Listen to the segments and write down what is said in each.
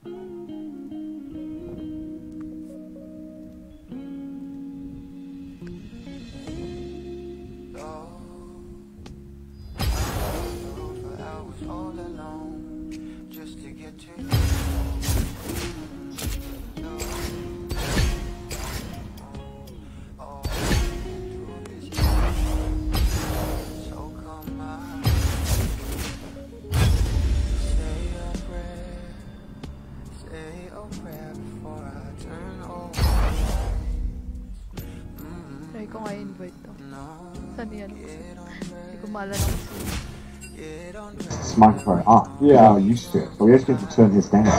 Try ko nga invite to. Saan yan? Hindi ko maalala kasi. This microphone up. Yeah, I'm used to it. But we just get to turn this down.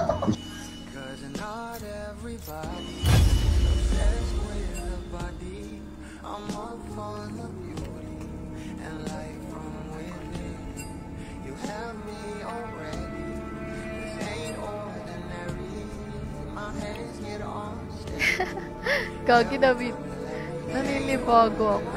Gagi David. Naninibago ako.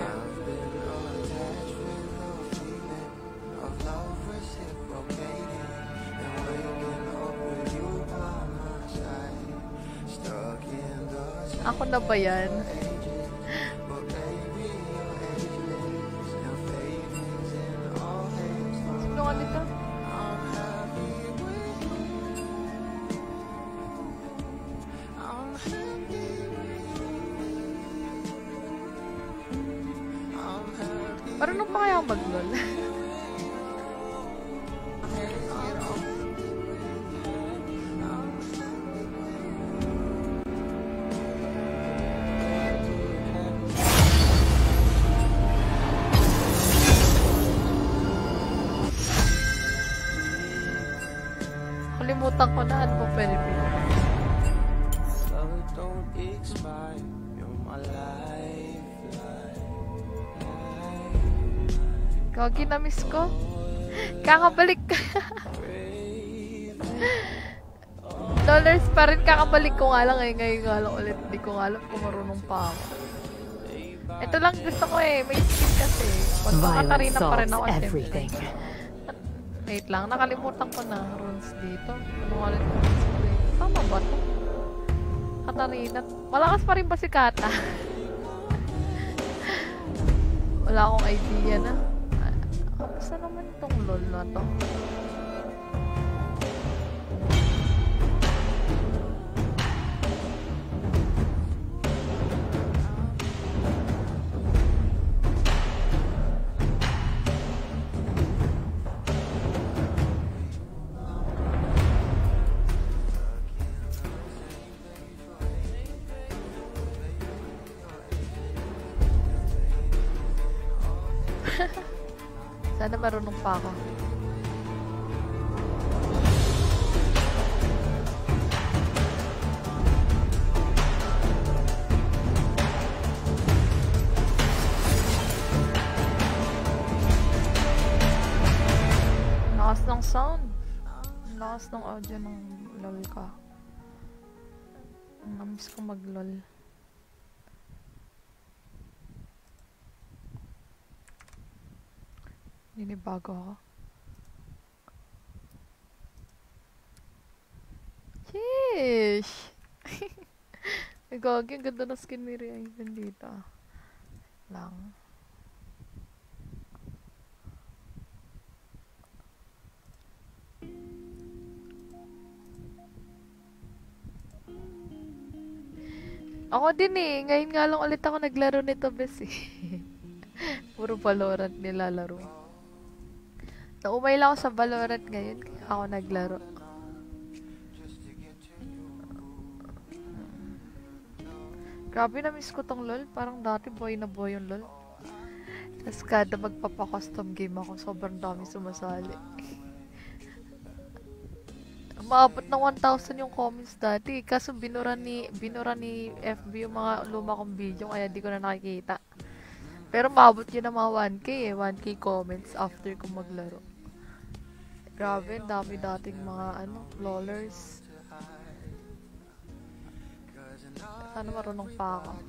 Ako na ba yan? Sino ka nito? Marunong pa kaya akong mag-lol? Kalimutan ko na ano pa pwede pwede. Gagi na miss ko. Kakabalik ka. Dollars pa rin, kakabalik ko nga lang eh. Ngayon nga lang ulit. Hindi ko nga alam kung marunong pa ako. Ito lang gusto ko eh. May skin kasi. Magkakatarina pa rin ako. Everything. Wait lang. Nakalimutan ko na. Runes dito. Ano nga rin runes ko eh. Tama ba ito? Katarina. Malakas pa rin ba si Kata? Wala akong idea na. Kamusta naman itong LOL na to? Sana marunong pa ako. Lakas ng sound. Lakas ng audio ng LOL ka. Namiss ko mag-LOL. Ninibago ako. Sheesh! Gagi, ang ganda na skin ni Raven dito. Lang. Ako din eh. Ngayon nga lang ulit ako naglaro nito, bes eh. Puro Valorant nilalaro. Naumay lang ako sa Valorant ngayon, kaya ako naglaro. Grabe na miss ko tong LOL, parang dati boy na boy yung LOL. Tapos kada magpapa-custom game ako, sobrang dami sumasali. Maabot ng 1,000 yung comments dati, kaso binura ni FB yung mga luma kong video, kaya di ko na nakikita. Pero maabot yun ng mga 1K eh, 1K comments after ko maglaro. Grabe, dami dating mga lolers. Sana marunong pa ako.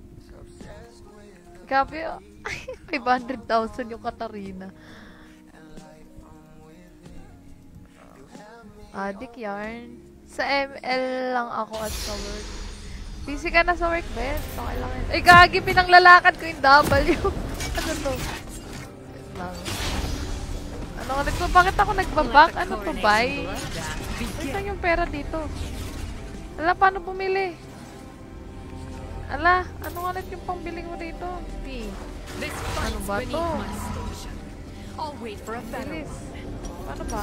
Grabe, 500,000 yung Katarina. Adik yarn. Sa ML lang ako at sa work. Busy ka na sa work, Ben. Okay lang yun. Ay, gagi, pinanglalakad ko yung W. Ano to? Wait lang. Ano, bakit ako nagbabak? Ano to, buy? Wait lang yung pera dito. Ala, paano bumili? Ala, ano nga ulit yung pambili mo dito? P. Ano ba to? Bilis. Paano ba?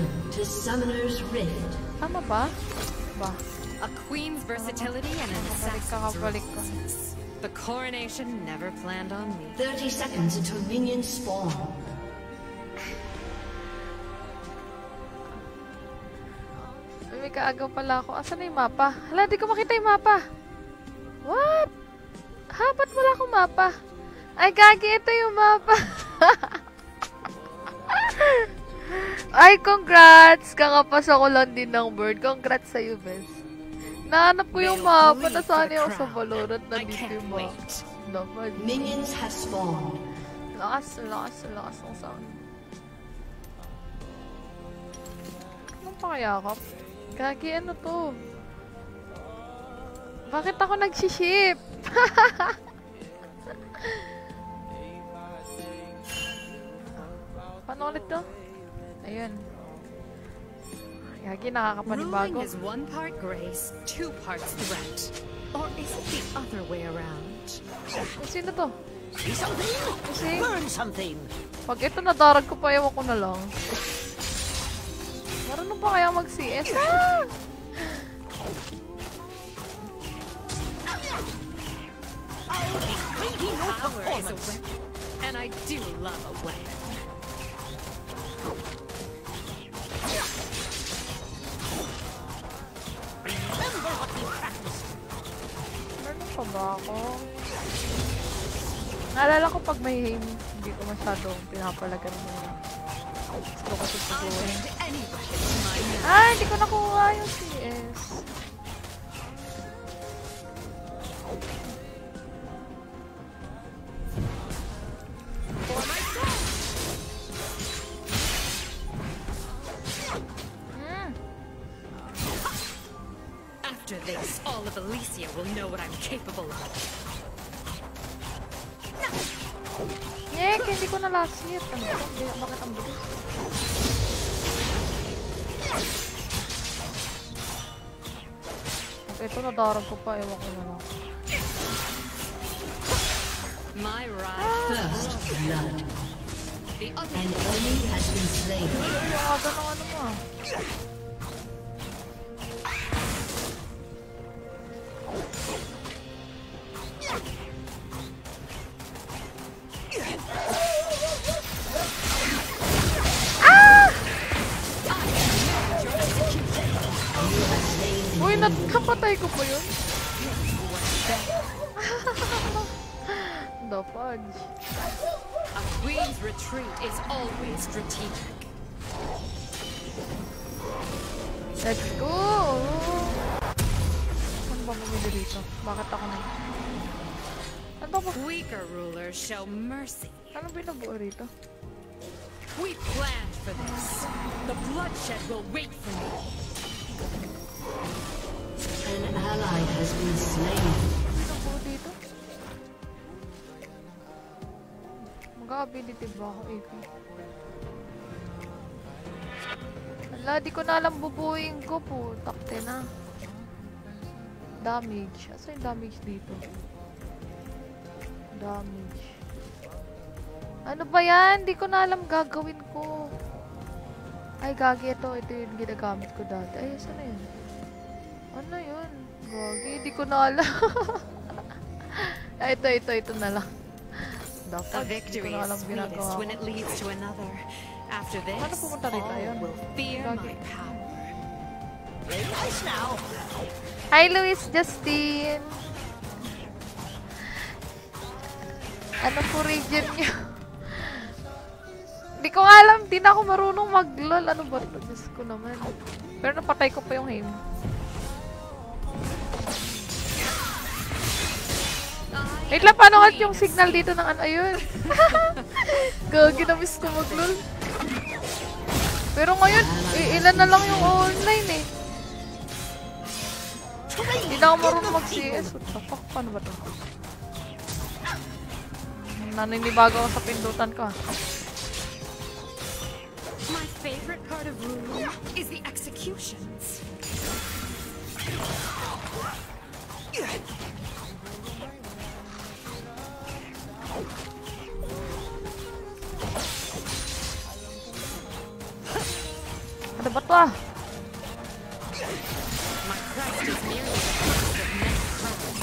Tama ba? Ba? A queen's versatility and an assassin's ruthlessness. The coronation never planned on me. 30 seconds until minions spawn. May kaagaw pala ako. Asan na yung mapa? Hala, di ko makita yung mapa. What? Ha, ba't wala akong mapa? Ay, gagi, ito yung mapa. Ay, congrats! Kakapasa ko lang din ng bird. Congrats sa'yo, best. Nahanap ko yung mapa. Nasaan ako sa Valorant. Nandito yung mapa. Minions have spawned. Lakas ng sound. Anong pakayakap? Gagi, ano to? Bakit ako nagsiship? Paano ulit to? Ayun. Gagi, nakakapanibago. Ruling is one part grace, two parts threat. Or is it the other way around? Sino to? See something? Kasi, Learn something. pag ito nadarag ko pa, ewan ko na lang. Marunong ba kaya mag-CS? Ah! Power is a weapon, and I do love a weapon. Remember what we practiced. Marunong pa ba ako? Naalala ko pag may aim, hindi ko masyadong pinapalagan mo. Gusto ko kasi pag-uwin. Ah, hindi ko nakuha yung CS. After this, all of Elysia will know what I'm capable of. Yek, hindi ko na last hit. Ano ba? Bakit ang bilis? Ito, nadarag ko pa. Ewan ko na lang. My ride. First blood. The other An enemy has been slain. Yung aga ng ano mo. Uy, nakapatay ko po yun. The fudge. A queen's retreat is always strategic. Let's go! Ano ba bumili dito? Bakit ako na? Ano ba? Weaker rulers show mercy. Ano binubuo rito? We planned for this. The bloodshed will wait for me. An ally has been slain. Binubuo dito? Mag-ability ba ako, AP? Ala, di ko na alam bubuin ko po. Takte na. Damage. Asa yung damage dito? Damage. Ano ba yan? Di ko na alam gagawin ko. Ay, gagi ito. Ito yung ginagamit ko dati. Ay, saan na yun? Ano yun? Gagi, di ko na alam. Ay, ito na lang. A Dapat, di ko victory na is alam sweetest ginagawa when ko. it leads to another. After this, Paano pumunta rito? all Ayun. will fear Gagi. my power. Very nice now. Hi, Luis Justin! Ano po region niyo? Di ko alam, di na ako marunong mag-lol. Ano ba ito? Diyos ko naman. Pero napatay ko pa yung aim. Wait lang, paano ulit yung signal dito ng ano? Ayun. Gagi, na-miss ko mag-lol. Pero ngayon, ilan na lang yung online eh. Hindi na ako marunong mag-CS. What the fuck? Paano ba ito? Naninibago ako sa pindutan ko. My favorite part of ruling is the executions. Ano ba ito ah? My crest is nearly the crest of many crowns.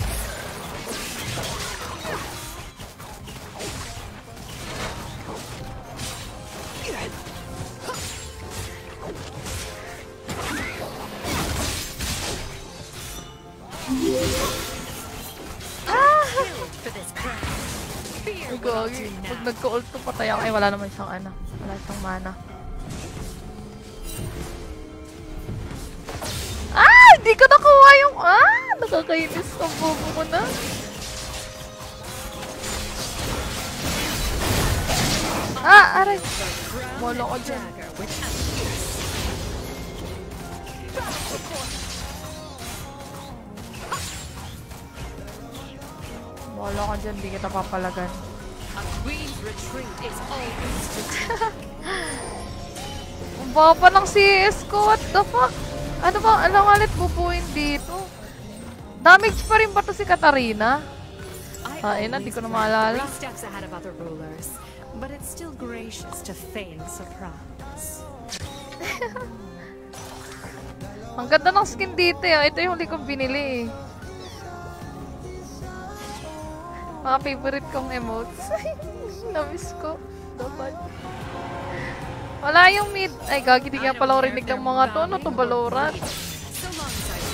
For this crown. Fear what I'll do Pag now. nagka-ulto patay ako. Ay, wala naman isang ano. Wala isang mana. Ah! Hindi ko nakuha yung... Ah! Nakakainis ang bobo ko na. Ah! Aray! Molo ko dyan. Dagger with Molo ko dyan. Hindi kita papalagan. a queen's retreat is always strategic. Ang baba ng CS ko. What the fuck? Ano ba? Alam ulit bubuin dito. Damage pa rin ba to si Katarina? Ay na, di ko na maalala. 3 steps ahead of other rulers, but it's still gracious to feign surprise. Ang ganda ng skin dito eh. Ito yung huli kong binili eh. Mga favorite kong emotes. Namiss ko. Dapat. Wala yung mid. Ay, gagi, di nga pala rinig ng mga to. Ano to, Valorant? So long as I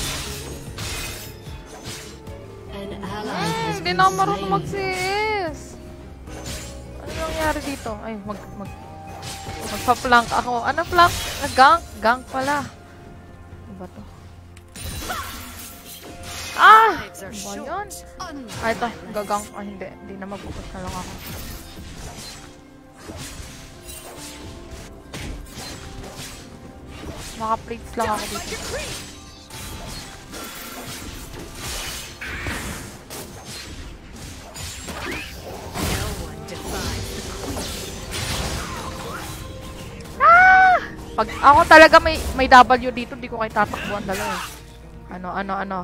An ally has Hindi been na ako marunong slain. mag-CS. Ano nangyari dito? Ay, magpa-plank ako. Ano plank? Gank. Gank pala. Ano ba to? Ah! lives are Ano ba short, yun? unlike Ay, ito. my life. Gagank. Ah, hindi. Hindi na mag-focus na lang ako. Maka-plates lang ako dito. No one defies the queen. Ah! Pag ako talaga may W dito, di ko kayo tatakbuhan dalawa. Ano?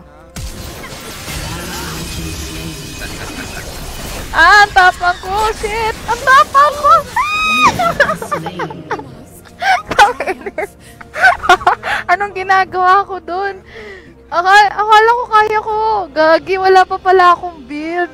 Ah, ang tapang ko! Shit! Ang tapang ko! Slain. Anong ginagawa ko dun? Akala ko kaya ko. Gagi, wala pa pala akong build.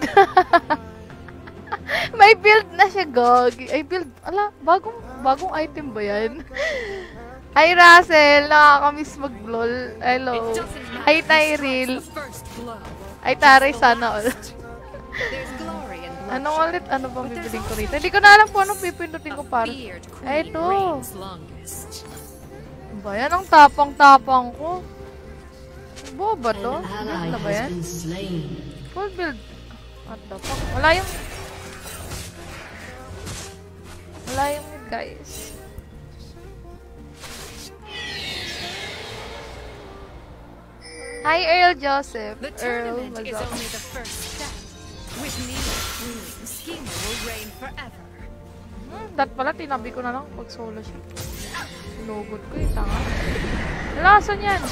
May build na siya, gagi. Ay, build. Ala, bagong item ba yan? Hi, Russell. Nakakamiss mag-lol. Hello. It doesn't matter Hi, who strikes Tyrell. the first blow. Ay, Taray, sana all. There's glory in Ano bloodshed, ulit? Ano bang but there's bibiling ko also rito? Hindi ko na alam kung anong pipindutin ko a para. feared Ay, queen ito. reigns longest. Ba yan? Ang tapang-tapang ko. Boba to? An Build ally na ba has yan? been slain. Full build. What the fuck? Wala yung mid, guys. Hi, Earl Joseph. The Earl, tournament is what's up? only the first step. With me, ruling schemer will reign forever. Dat pala, tinabi ko na lang pag solo siya. Sinugod ko yung tanga. Lasan yan?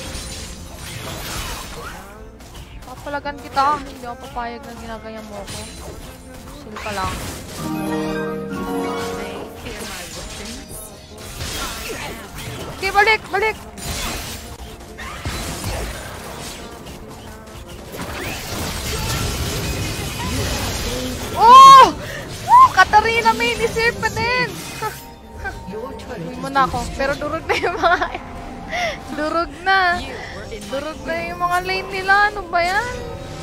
Papalagan kita. Hindi ako papayag na ginagaya mo ako. Chill ka lang. They fear my weapons. Okay, balik! Balik! Oh! Oh! Katarina, may deserve pa din! Your turret Uwi has mo na been ako. Pero durog na yung mga... durog na. You were in my Durog na yung mga lane nila. Ano ba yan?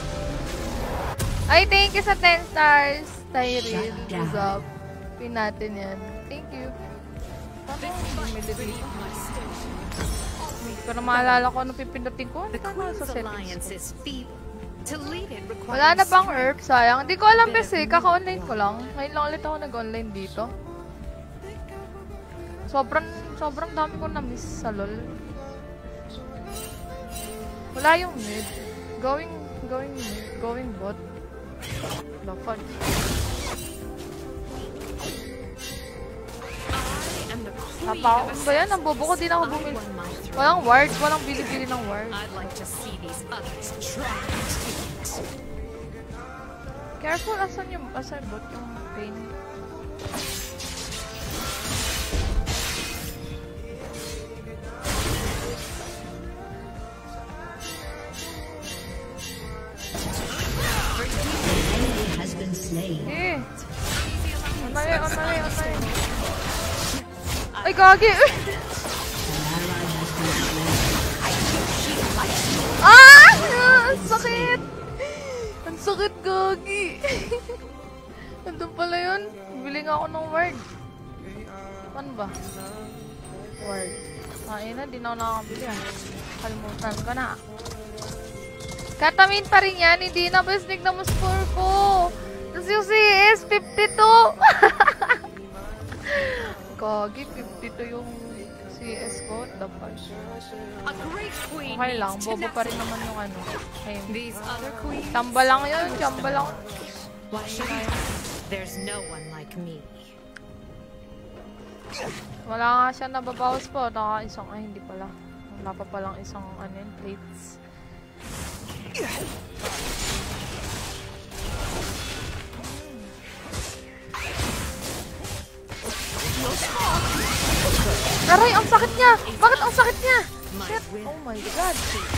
Ay, thank you sa 10 stars. Tyrell. What's up? Pin natin yan. Thank you. my station. Hindi ko na maalala ko ano pipindutin ko. The Ano Queen's sa settings alliance ko? is feeble. To lead it requires Wala na bang strength. herb? Sayang. Hindi ko alam kasi. Kaka-online ko lang. Ngayon lang ulit ako nag-online dito. Sobrang dami ko na-miss sa LOL. Wala yung mid. Going bot. The fudge. Napako ba yan? Ang bobo ko, din ako bumili. Walang ward. Walang bili-bili ng ward. Careful, asan bot yung pain? Eh! On my way. Ay, gagi! Ah! Ang sakit! Ang sakit, gagi! Nandun pala yun. Bili nga ako ng word. Ano ba? Word. Na, di na ako nakakabili ah. Kalimutan ko na. Katamin pa rin yan. Hindi na best na mo score ko. Tapos yung CS, 52! Gagi, 52 yung CS ko. Dapat. Okay lang. Bobo pa rin naman yung ano. Ayun. Tamba lang yun. Tamba lang. There's no one like me. Wala nga siya nababawas po. Naka-isang, ay hindi pala. Wala pa palang isang ano yun, plates. Aray, ang sakit niya! Bakit ang sakit niya? Shit! Oh my god!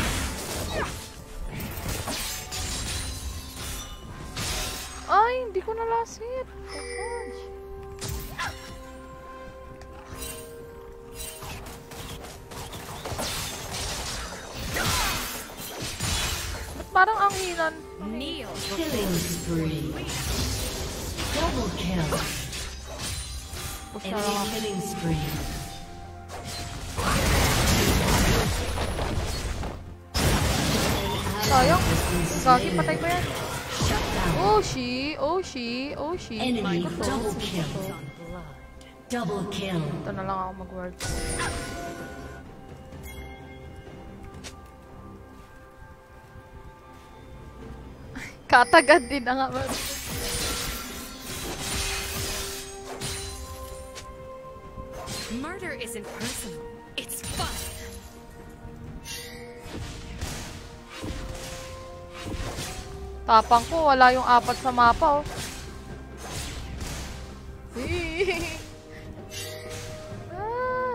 Ay, hindi ko nalasit. Oh gosh. Ba't parang ang hinan? Killing spree. Double kill. Enemy killing spree. Sayang. Gagi, patay ko yan. Oh, she. Enemy double kill. Double kill. Ito na lang ako mag-work. Katagad din na nga ba? Murder isn't personal. It's fun. Tapang ko, wala yung 4 sa mapa, oh. Ah.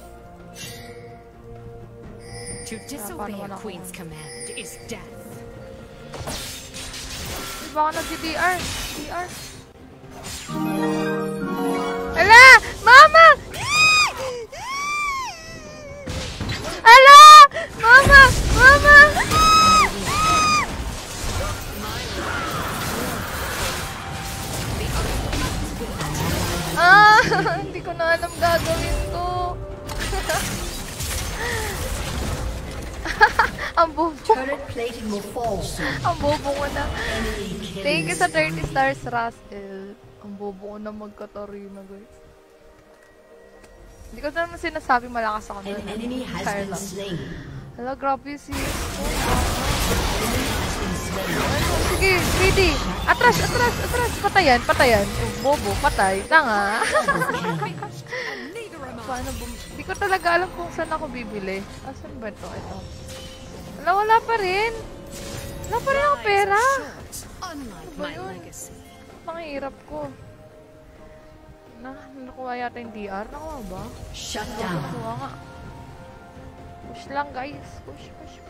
To disobey a queen's command is death. Baka nag-DR. DR. Ala! Mama! Ala! Mama! Mama! Ah! Hindi ko na alam gagawin ko. Ang bobo. Turret plating will fall soon. Ang bobo ko na. Enemy Thank killing you sa 30 stars, Russell. Ang bobo ko na magkatarina, guys. Hindi ko naman sinasabi malakas ako An na. enemy has been slain. Hala, grabe si... Enemy has been slain. Sige, greedy. Atras. Patayan. Oh, bobo, patay. Tanga. Paano Hindi ko talaga alam kung saan ako bibili. Asan ba ito? Ito. Wala pa rin. Wala pa rin ako pera. Unlike Ano ba my yun? legacy. Pangihirap ko. Nakuha yata yung DR. Nakuha ba? Shut down. Nakuha nga. Push lang, guys. Push.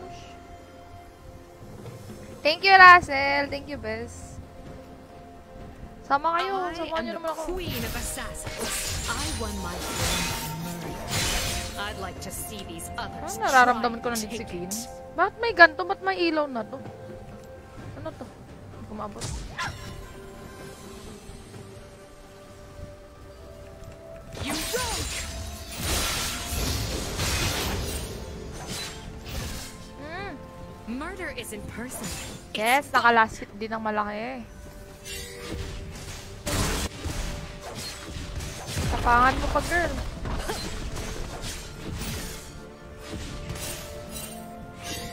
Thank you, Russell. Thank you, Bess. Sama kayo. Sama nyo naman ako. Queen of assassins. I won my murder. I'd like to see these others. Nararamdaman ko na din si Kin. Bakit may ganto? Ba't may ilaw na to? Ano to? Hindi ko maabot. You rogue! Murder isn't personal. Yes, nakalasit din ng malaki. Tapangan mo pa, girl.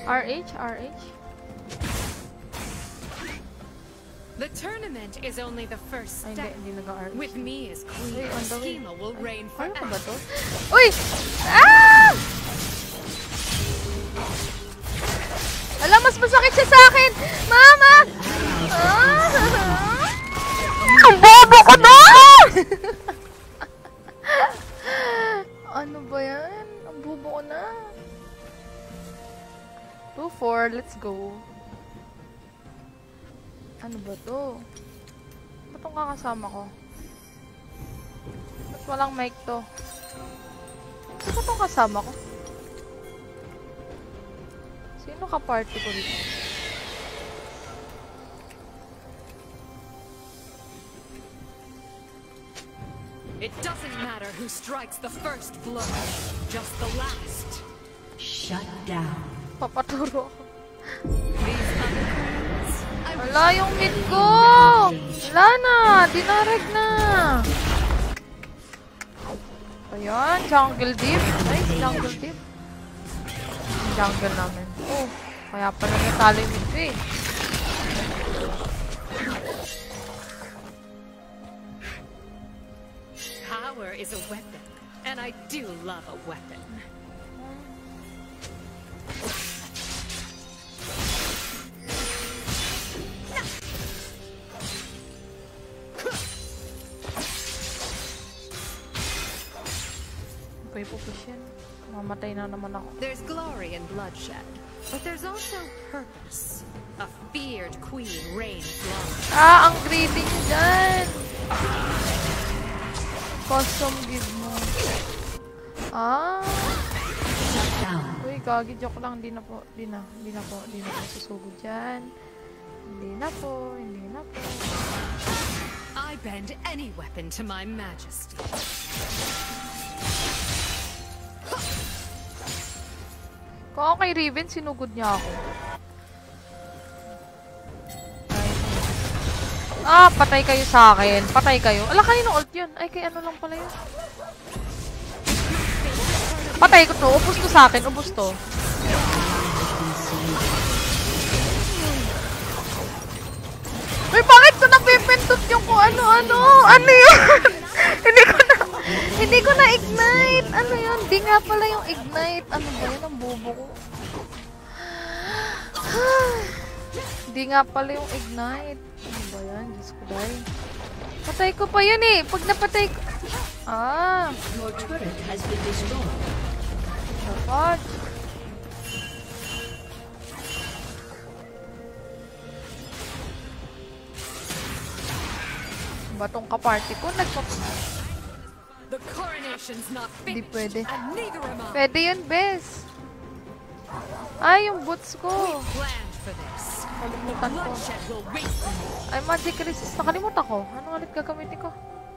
RH? The tournament is only the first Ay, step. hindi nag-RH. With me as queen, Uy, on the way. schema will reign Ano ka ba forever. to? Uy! Ah! Alam, mas masakit siya sa akin! Mama! Ah! Ang bobo ko na! Ano ba yan? Ang bobo ko na. 2-4, let's go. Ano ba to? Ba't itong kakasama ko? Ba't walang mic to? Sino itong kasama ko? Sino ka-party ko dito? It doesn't matter who strikes the first blow, just the last. Shut down. Papaturo ako. These other queens, I Wala yung mid ko! Wala na! Dinarag na! Ayan, jungle deep. Nice, jungle deep. Jungle namin. Oh, kaya pala natalo yung mid ko eh. Power is a weapon, and I do love a weapon. Okay po yan. Mamatay na naman ako. There's glory in bloodshed, but there's also purpose. A feared queen reigns long. Ah, ang greedy niyo dyan! Custom give mo. Ah! Shut down. Uy, gagi, joke lang. Hindi na po susugod dyan. Hindi na po. I bend any weapon to my majesty. Kung ako kay Riven, sinugod niya ako. Ah, patay kayo sa akin. Patay kayo. Ala, kayo na ult yun. Ay, kay ano lang pala yun. Patay ko to. Ubus to sa akin. Ubus to. Uy, bakit ko napipindot yung kung ano-ano? Ano yun? Hindi ko na ignite. Ano yun? Di nga pala yung ignite. Ano ba yun? Ang bobo ko. Di nga pala yung ignite. Ano ba yan? Diyos ko dahil. Patay ko pa yun eh. Pag napatay ko. Ah. Your turret has been destroyed. Dapat. Batong kaparty ko. The coronation's not Hindi finished, pwede. and neither am I. Pwede yun, bes. Ay, yung boots ko. Planned for this. Kalimutan ko. Bloodshed will wait for me. Ay, magic resist. Nakalimutan ko. Ano ulit gagamitin ko?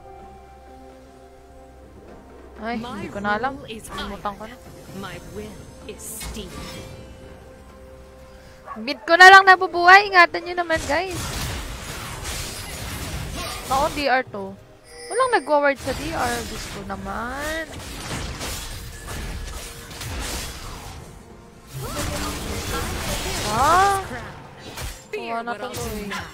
Ay, hindi ko na alam. rule is Kalimutan ko na. My will is steel. Mid ko na lang nabubuhay. Ingatan nyo naman, guys. Ako, DR to. Walang nag-word sa DR. Gusto naman. Ah! Fear na what I'll do tuloy. now.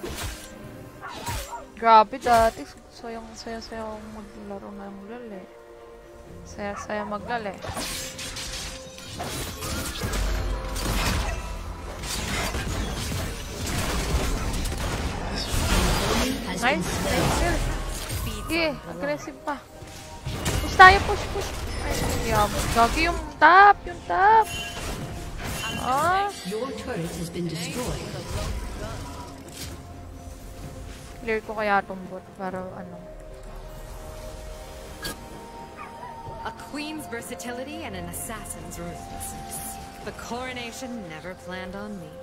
Grabe dati. Saya-saya akong maglaro ng LOL eh. Saya-saya maglaro eh. Nice. Nice kill. Sige, aggressive pa. Push tayo, push. Ay, yabot. Gagi yung top, Ah, Your turret has been destroyed. clear ko kaya itong bot para ano. A queen's versatility and an assassin's ruthlessness. The coronation never planned on me.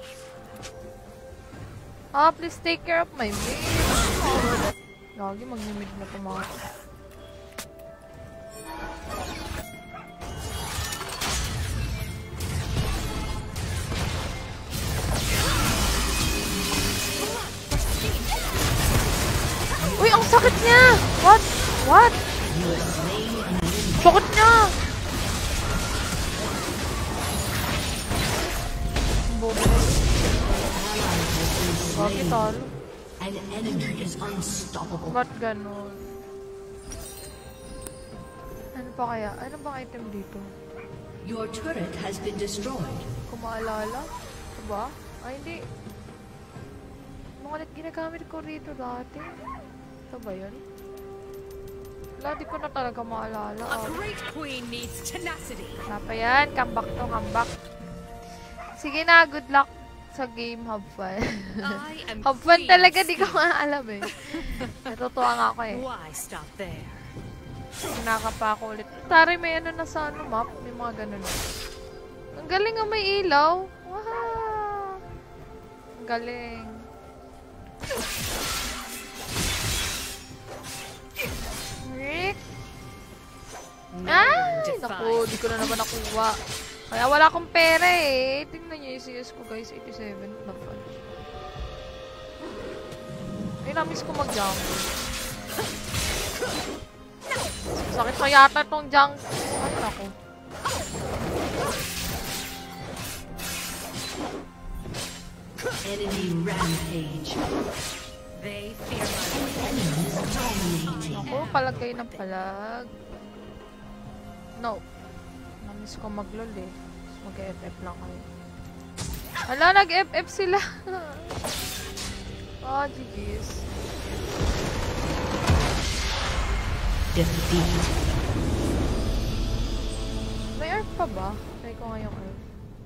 Ah, please take care of my mid. Gagi, mag-mid na ito mga. Uy, ang sakit niya! What? Sakit niya! slain. talo. An enemy is unstoppable. Ba't ganon? Ano pa kaya? Ano bang item dito? Your turret has been destroyed. Kung maalala? Ito ba? Ay, hindi. Mga ginagamit ko rito dati. Ito ba yun? Wala, di ko na talaga maalala. A great queen needs tenacity. Wala pa yan. Comeback to, comeback. Sige na, good luck sa game. Have fun. Have fun talaga, di ko nga alam eh. Natutuwa nga ako eh. Why stop there? Kinakapa ako ulit. Tari, may ano na sa ano map. May mga ganun. Ang galing nga may ilaw. Wow! Ang galing. Rick! Ay! Naku, di ko na naman nakuha. Kaya wala akong pera eh. Tingnan nyo yung CS ko guys. 87. Napan. Ay, na-miss ko mag-jungle. Sakit pa yata itong jungle. Ay, naku. Enemy rampage. They fear my Enemies dominating. Naku, palag kayo ng palag. No. Namiss ko mag-lol eh. Mag-FF lang kayo. Hala, nag-FF sila. Oh, GG's. Defeat. May earth pa ba? Try ko nga yung earth.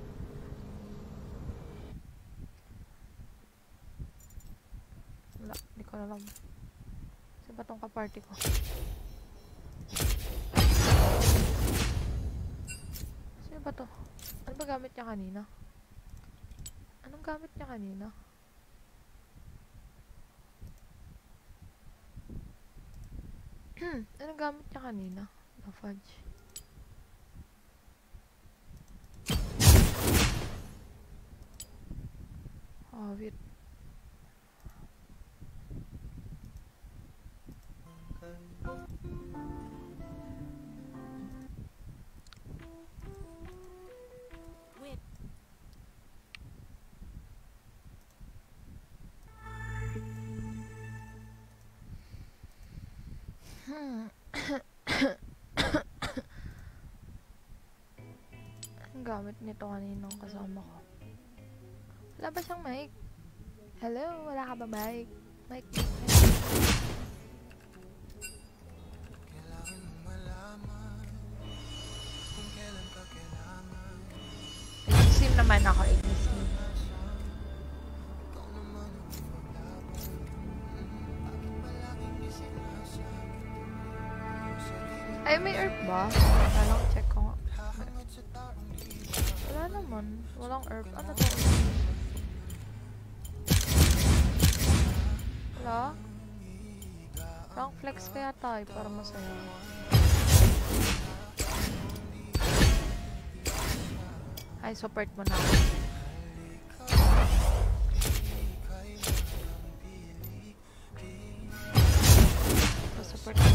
Wala, di ko alam. Saan ba tong kaparty ko? Sino ba to? Ano ba gamit niya kanina? Anong gamit niya kanina? Anong gamit niya kanina? Na-fudge. Oh, wait. Ang gamit nito kaninang kasama ko. Wala ba siyang mic? Hello? Wala ka ba mic? Mic. Sim naman ako. Sim. Ay, may herb ba? Lang check ko nga. Wala naman. Walang herb. Ano to? Wala? Rank flex kaya tayo para masaya. Ay, support mo na. Support mo.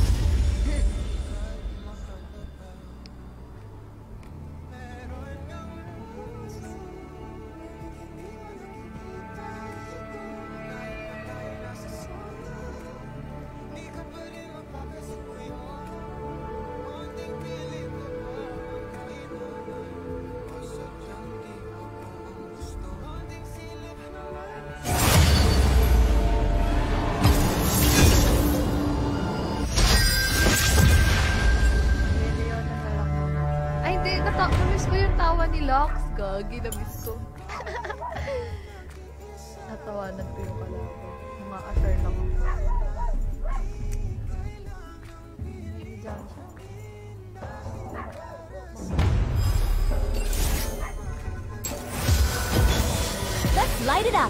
Namiss ko yung tawa ni Lux. Gagi, namiss ko. Natawanan ko yung kalaban. Mga asar lang ako. Diyan siya. Let's light it up!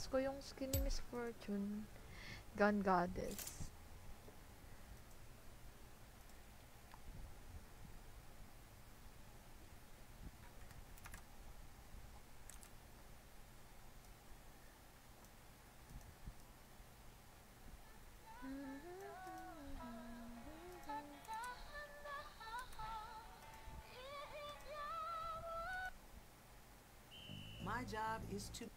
ko yung skin ni Miss Fortune. Gun Goddess. My job is to...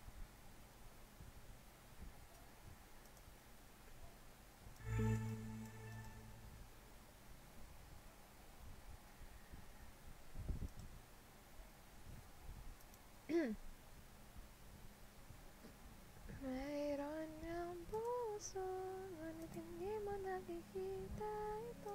Mayroon ng puso, ngunit hindi mo nakikita ito.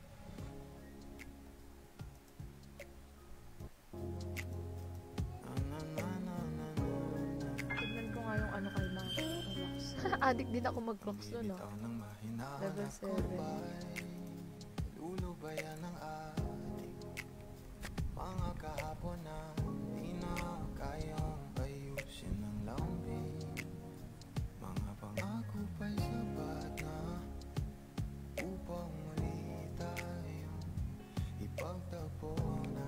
Tignan ko nga yung ano kay Max. Addict din ako mag-crocs doon, no? Level 7. Lulubayan ng ating mga kahapon na di na kayang ayusin ng lambing. Mga pangako pa'y sapat na upang muli tayong ipagtagpo na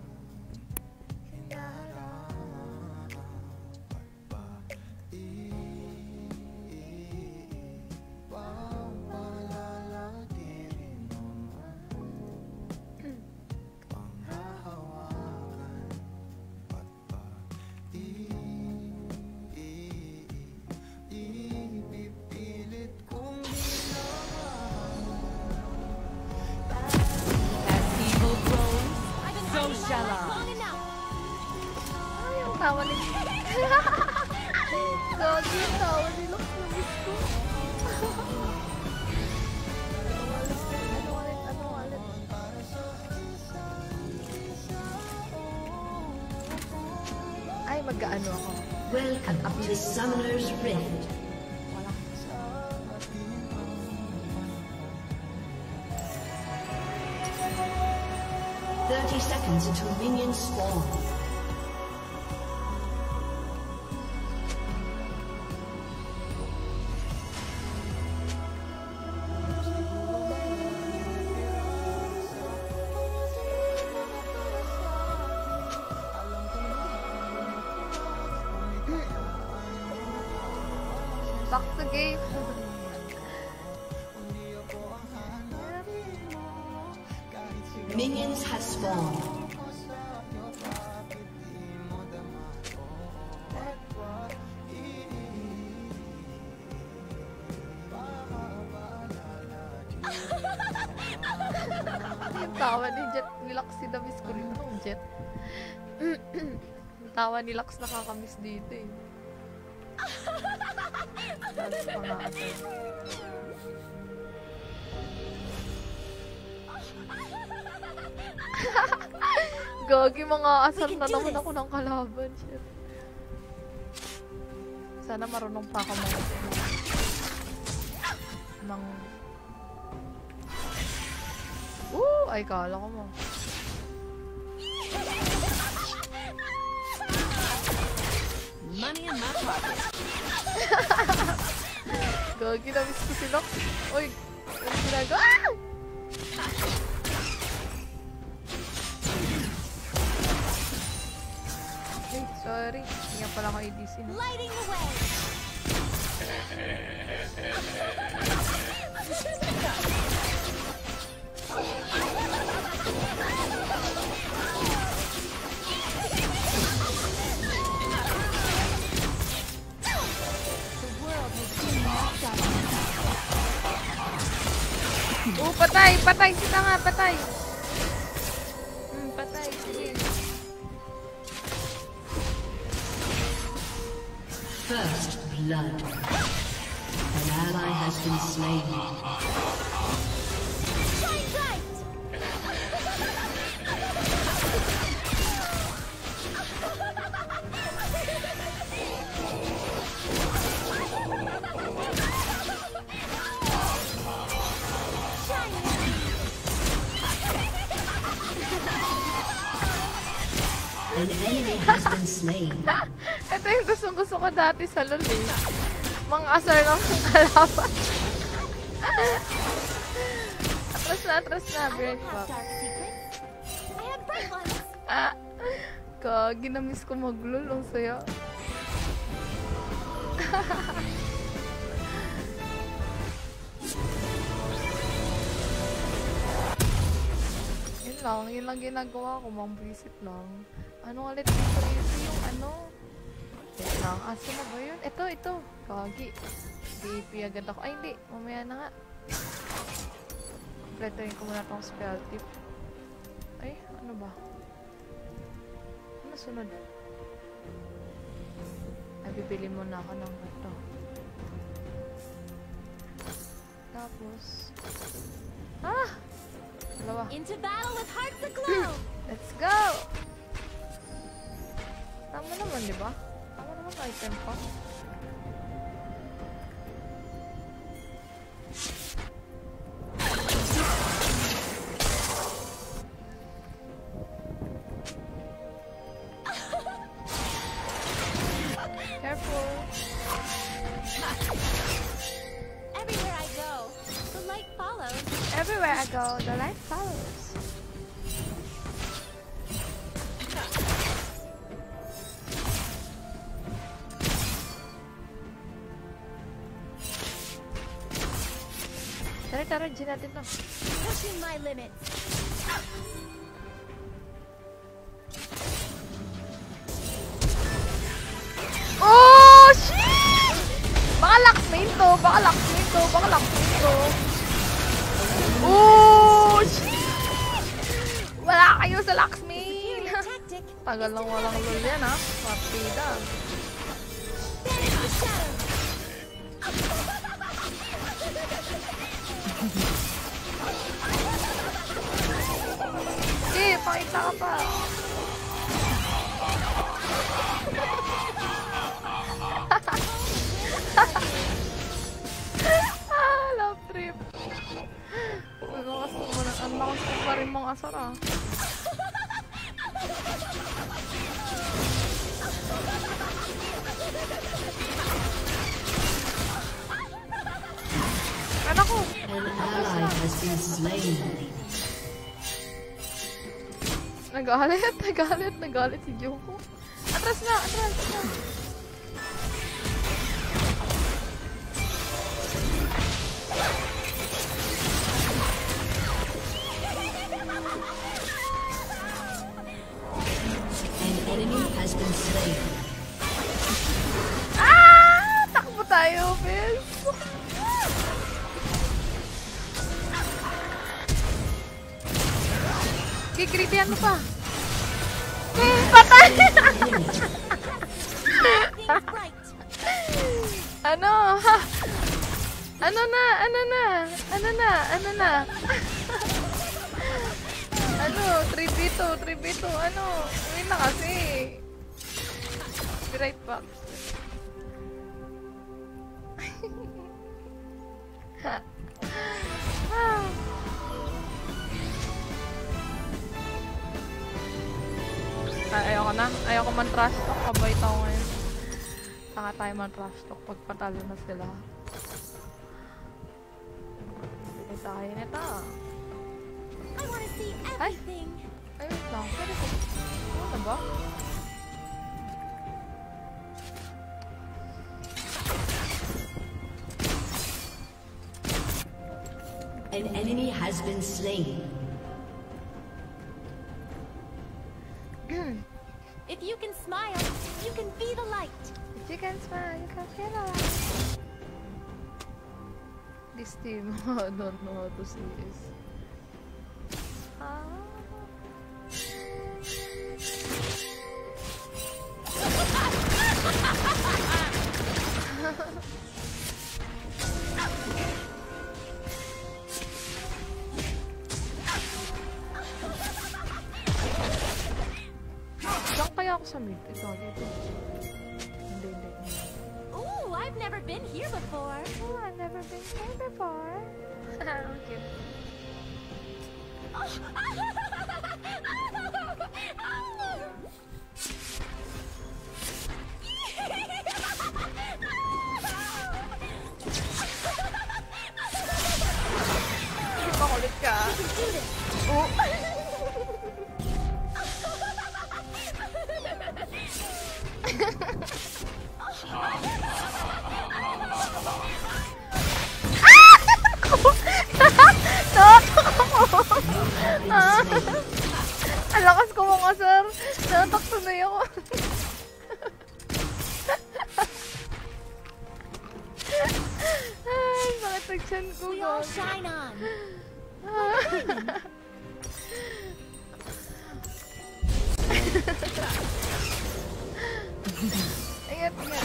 hinarap at papalalatirin naman panghahawakan at ipipilit kong As evil grows, so shall I. Ay, yung tawa ni... Gagi, yung tawa ni Lux na gusto. Ano ulit? Ay, mag-ano ako. Welcome to Summoner's Rift. Wala. 30 seconds until minions spawn. Back to game. Minions have spawned. Yung tawa ni Jet, ni Lux, si Davis ko rin. Anong Jet? Yung tawa ni Lux nakakamiss dito eh. Tapos mga asal. Gagi, mga asal na naman ako ng kalaban. Shit. Sana marunong pa ako ng... Ay, kala ko mo. Money in my pocket. Gagi, na-miss ko si Lux. Uy, ano ginagawa? Ay, sorry. Hindi nga pala ako ADC. Lighting the way. Patay! Patay! Sila nga! Patay! Patay. Sige. First blood. An ally has been slain. Shine bright. An enemy has been slain. Ito yung gusto ko dati sa LoL eh. Mga asar ng kalaban. Atras na. Break back. I have bright ones. Kagi na-miss ko mag-LoL. Ang saya. Yun lang ginagawa ko, mambisit lang. Ano ulit dito yung ano? Wait lang, asa na ba yun? Ito. Kagi. DP agad ako. Ay, hindi. Mamaya na nga. Kompletuhin ko muna tong spell tip. Ay, ano ba? Ano sunod? Ay, bibili muna ako ng ito. Tapos... Dalawa. Into battle with hearts aglow. Let's go! Tama naman, di ba? Tama naman item pa. Careful. Everywhere I go, the light follows. Everywhere I go, the light follows. Tara, G natin to. Pushing my limits. Oh, shit! Baka locksmain to. Oh, shit! Wala kayo sa locksmain. Tactic. Tagal lang walang lol yan, ha? Partida. Banish the shadow. Sige, pakita ka pa. Love trip. Ang lakas ko pa rin mong asar, ah. Ano ko? An ally has been slain. Nagalit si Joko. Atras na. An enemy has been slain. Takbo tayo, Bez. Kikritihan mo pa. Patay! Things bright. Ano na? Ano? 3v2, ano? Uwi na kasi. Be right back. Ayoko man trash talk. Kabay tao ngayon. Saka tayo man trash talk pag patalo na sila. Bili tayo nito. I want to see everything. Ay, wait lang. Pwede ko. Ano ba? An enemy has been slain. If you can smile, you can be the light. If you can smile, you can feel alive. This team, I don't know how to say this. Saan kaya ako sa mid? Ito. Hindi. Ooh, I've never been here before. Oh, I've never been here before. Okay. Ang lakas ko mga sir. Natakto na ako. Ay, bakit nag-chan ko? We all shine on. Ingat, ingat.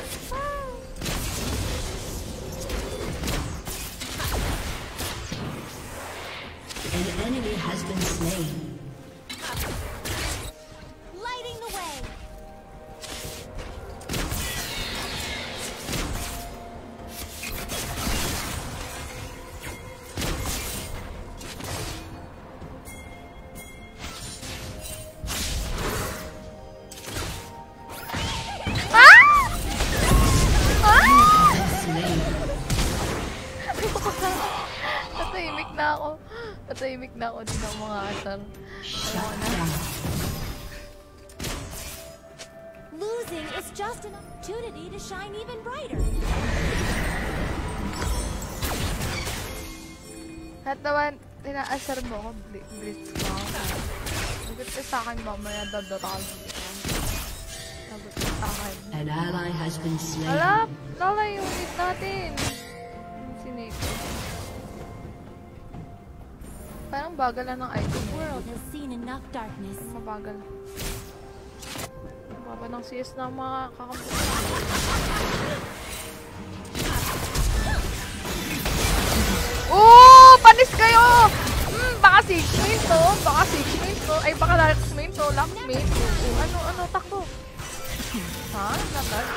An enemy has been slain. Lighting the way. Natahimik na ako din ng mga asar. Losing is just an opportunity to shine even brighter. At naman, tinaasar mo ako, blitz ko ako. Nagot ka sa akin mamaya, dadatag. Nagot ka sa akin. An ally has been slain. Wala, wala yung ulit natin. Siniko. Parang bagal na ng item. The world has seen enough darkness. Mabagal. Mababa ng CS na mga kakampi. Panis kayo! Baka 6 main to. Baka 6 main to. Ay, baka lax main to. Lax main to. Ano, takbo. Ha? Natag?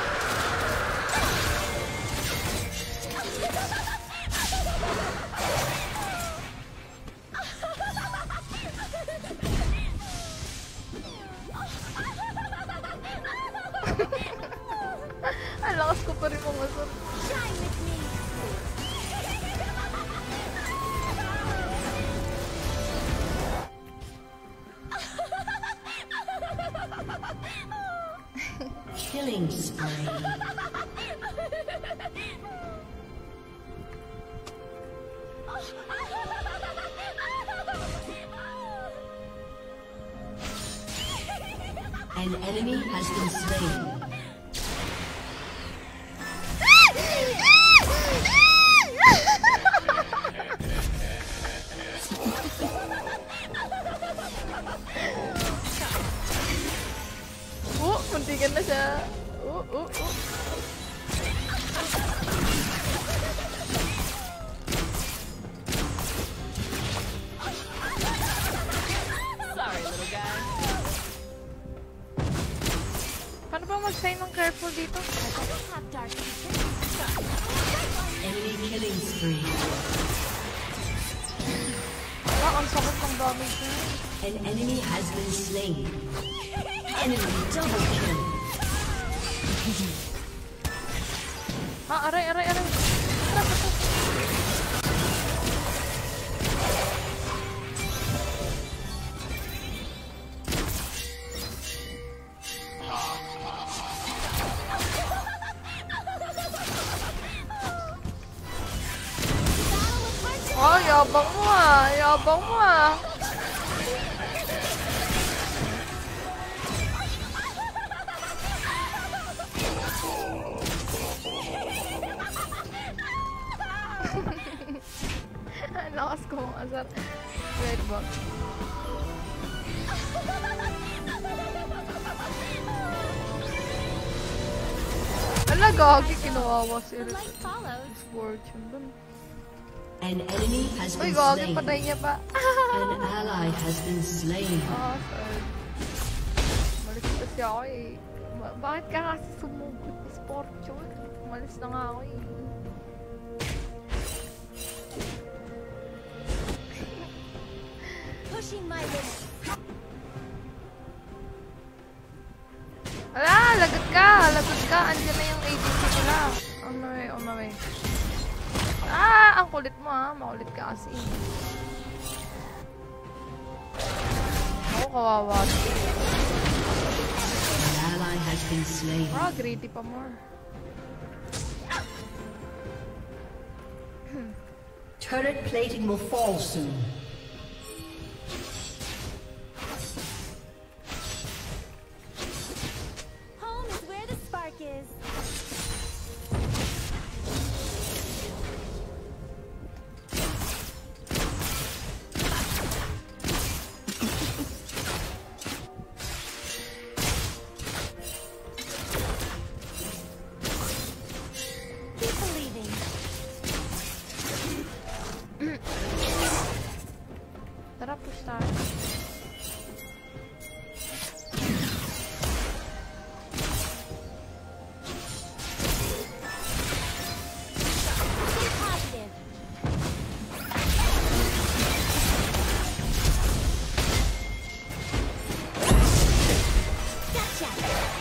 Ang lakas ko pa rin mga sir. Shine with me. Killing spree. An enemy has been slain. Muntikan na siya. Sorry, little guy. Paano ba mag-sign ng careful dito? Have dark vision. Enemy killing spree. Ang sakit ng damage niya. An enemy has been slain. Enemy double kill. Aray. Oh, yabang mo ah. Ang lakas ko mga asar. Red box. Ala, gagi, kinuwawa si The light follows. Fortune dun. An enemy has Uy, been gagi, slain. patay niya pa. An ally has been slain. Sir. Malis kasi ako eh. Bakit ka kasi sumugod ni Fortune? Malis na nga ako eh. Pushing my limits. Ala, lagot ka. Andiyan na yung agency nila. On my way. Ang kulit mo ha. Makulit ka kasi. Ako kawawa. An ally has been slain. Ah, greedy pa more. Turret plating will fall soon. Home is where the spark is. Keep believing. Tara, push tayo. Stay positive. Gotcha.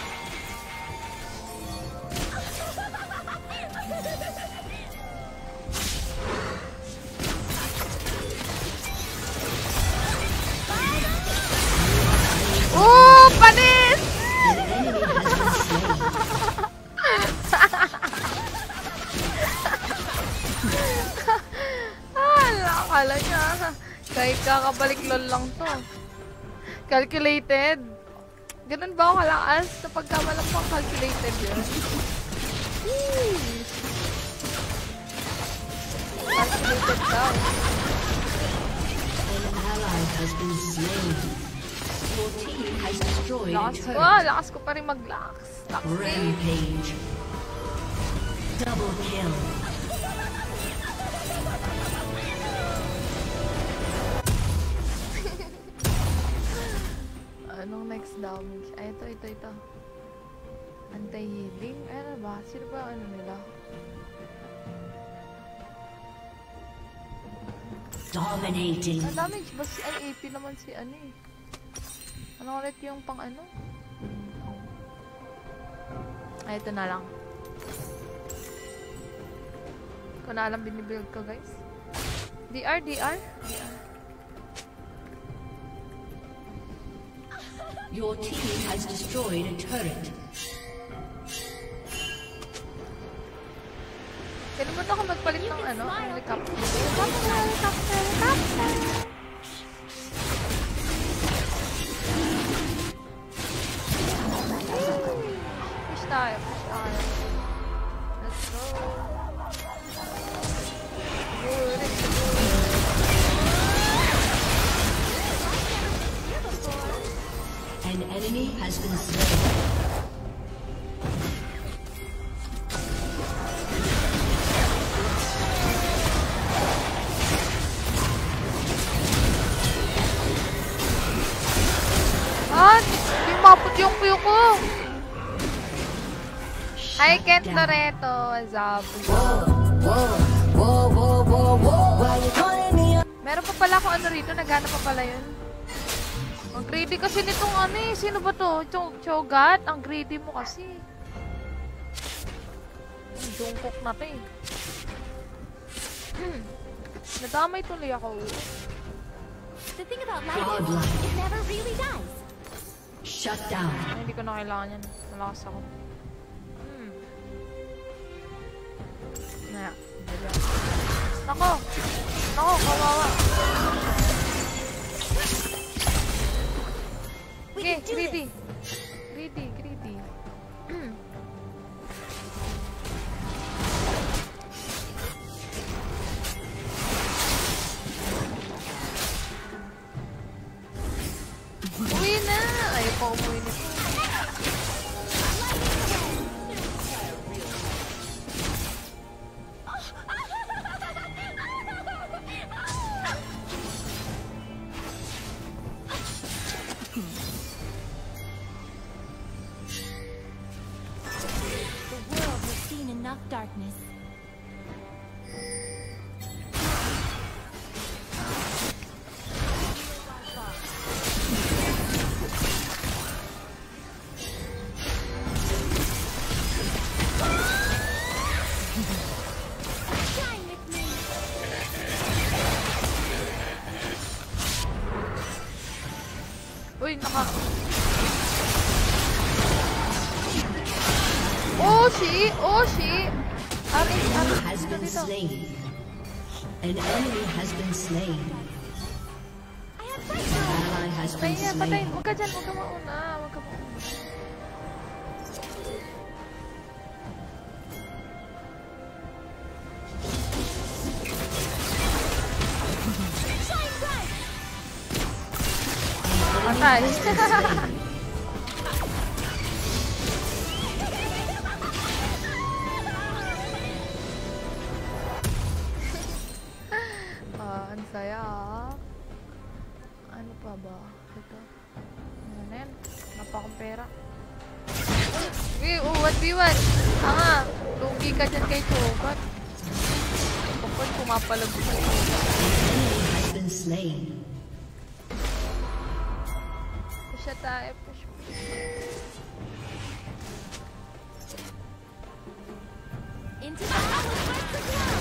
Oh, panis! Akala niya. Kahit kakabalik lol lang to. Calculated. Ganun ba ako kalakas? Kapag kamalang pang calculated yun. Calculated daw. An ally has been slain. Your team has destroyed a Lakas ko. turret. Lakas ko pa rin mag-lax. Rampage. Double kill. Anong next damage? Ay, ito. Anti-healing? Ano ba? Sino ba ano nila? Dominating. Ang damage ba si AP naman si ano eh? Ano ulit yung pang ano? Ay, ito na lang. Kung na alam binibuild ko, guys. DR. Your team has destroyed a turret. Kalimutan ko magpalit ng ano, helicopter. Helicopter. Push tayo. Let's go. An enemy has been slain. Hindi mapot yung kuyo ko. Hi, Kent Loreto. Zabu. Meron pa pala akong ano rito. Naghanap pa pala yun. Ang greedy kasi nitong ano eh. Sino ba to? Chogat? Ang greedy mo kasi. Ang jungkok na to eh. Nadamay tuloy ako. The thing about life is it never really dies. Shut down. Ay, hindi ko na kailangan yan. Malakas ako. Naya. Nako! Nako, kawawa. Okay, greedy. Greedy. Uwi na! Ayaw pa umuwi nito. The world has seen enough darkness. Shine with me. Uy, naka... Oshi! Oshi! Enemy has been slain. An enemy has been slain. An ally has been Patayin. slain. Huwag ka dyan. Huwag ka mauna. Huwag ka mauna. Patay. Ang saya. Ano pa ba? Ito. Ano na yan? Wala pa akong pera. Uy, 1v1. Lugi ka dyan kay Chogat. Bakit pumapalag sa Chogat? Enemy has been slain. Push siya tayo. Push. Into the battle hearts aglow.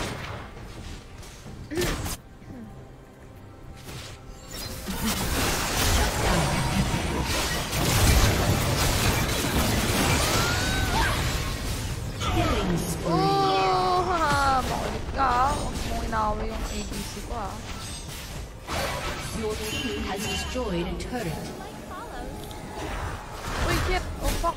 Makulit ka. Huwag mong inawa yung ABC ko Your team has destroyed a turret. Uy, shit. Oh, fuck.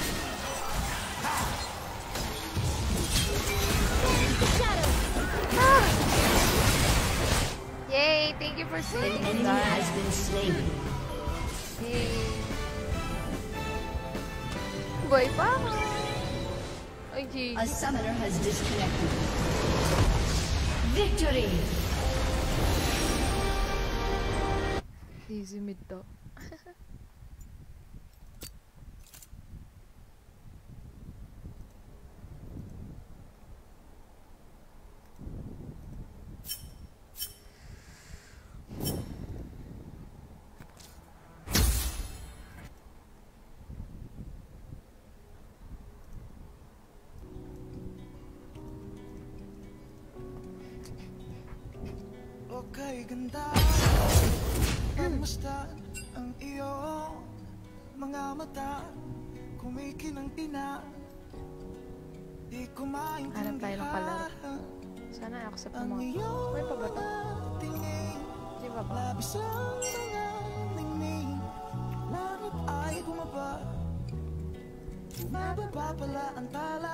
Yay! Thank you for An saving enemy has been slain. Yay! Boy pa! Ay, GG. A summoner has disconnected. Victory! Easy mid to. Okay, ganda. Kamusta ang iyong mga mata? Kumikinang-ina. Di ko Hanap tayo ng palaro. maintindihan Sana accept ang mo mga to. iyong May pa ba to? tingin. Di ba ba? Labis ang mga ningning. Langit ay bumaba. Mababa pala ang tala.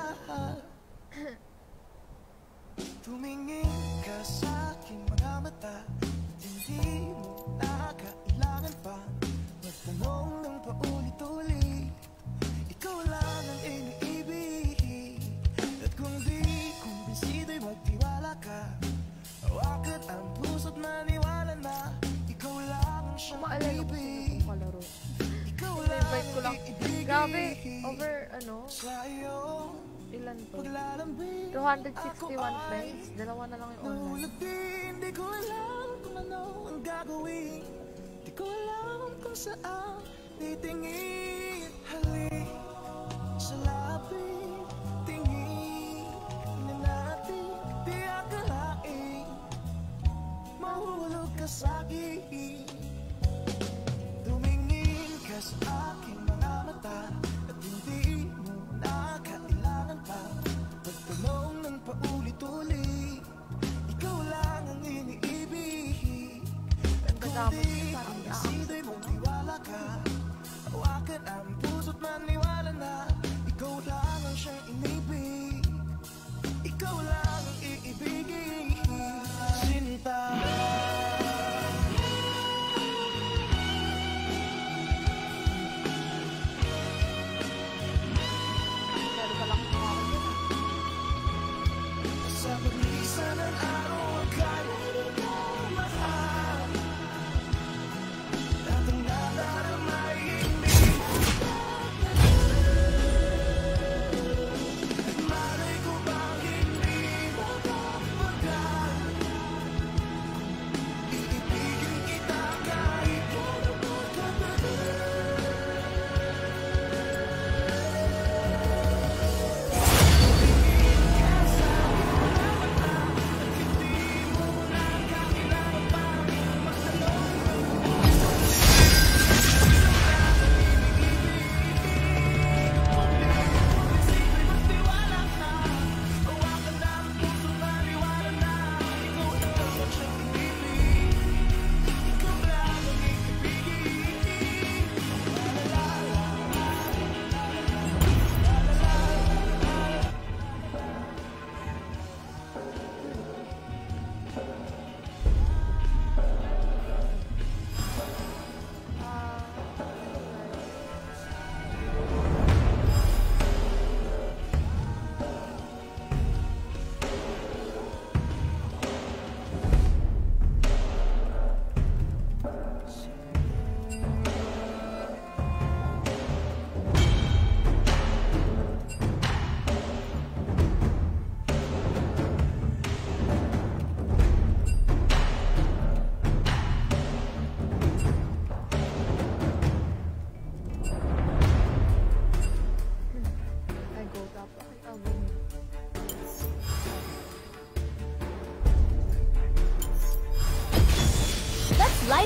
Tumingin ka sa aking mga mata at hindi mo na kailangan pa magtanong ng paulit-ulit. Ikaw lang ang iniibig. At kung di kumbinsido'y magtiwala ka. Hawakan ang puso't maniwala na ikaw lang ang siyang Maalala ko ibig. sino kalaro. Ikaw lang Invite ko lang. ang iibigin. Grabe, over Sa iyong ilan to? paglalambing 261 friends. Dalawa na lang yung online. Nahulog din, di ko alam kung ano ang gagawin. Di ko alam kung saan titingin. Halik sa labi, tingin na natin. Di akalain, mahulog ka sa'kin. Tumingin ka sa aking mga mata at hindi mo na kailangan pa magtanong ng paulit-ulit. Ikaw lang ang iniibig. At kung Kasama di ko parang kumbinsido'y magtiwala ka. Hawakan ang puso't maniwala na ikaw lang ang siyang inibig. Ikaw lang ang iibigin. Sinta. Masyado pa lang kumakain dyan. Sa paglisan ng araw, kaya mo mahal.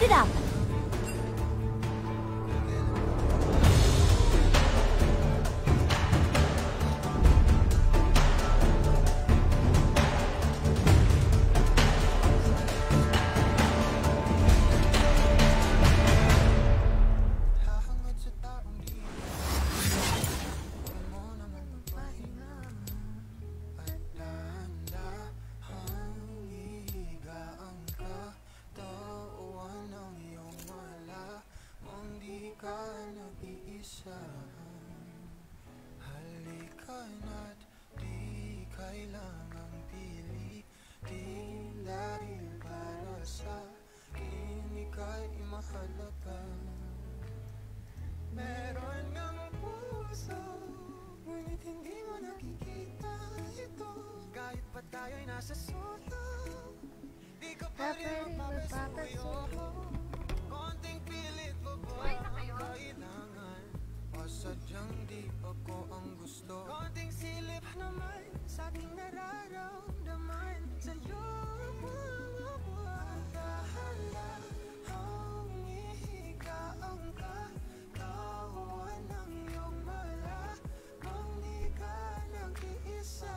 Light it up! Meron ngang puso, ngunit hindi mo nakikita ito. Kahit pa tayo'y nasa sulok, di ka pa rin mapapasuyo. Konting pilit mo ba kailangan? O sadyang di ako ang gusto? Konting silip naman sa aking nararamdaman sa'yo. Dahan-dahan humihigaang ka, kawan ng iyong mala, kung di ka nag-iisa.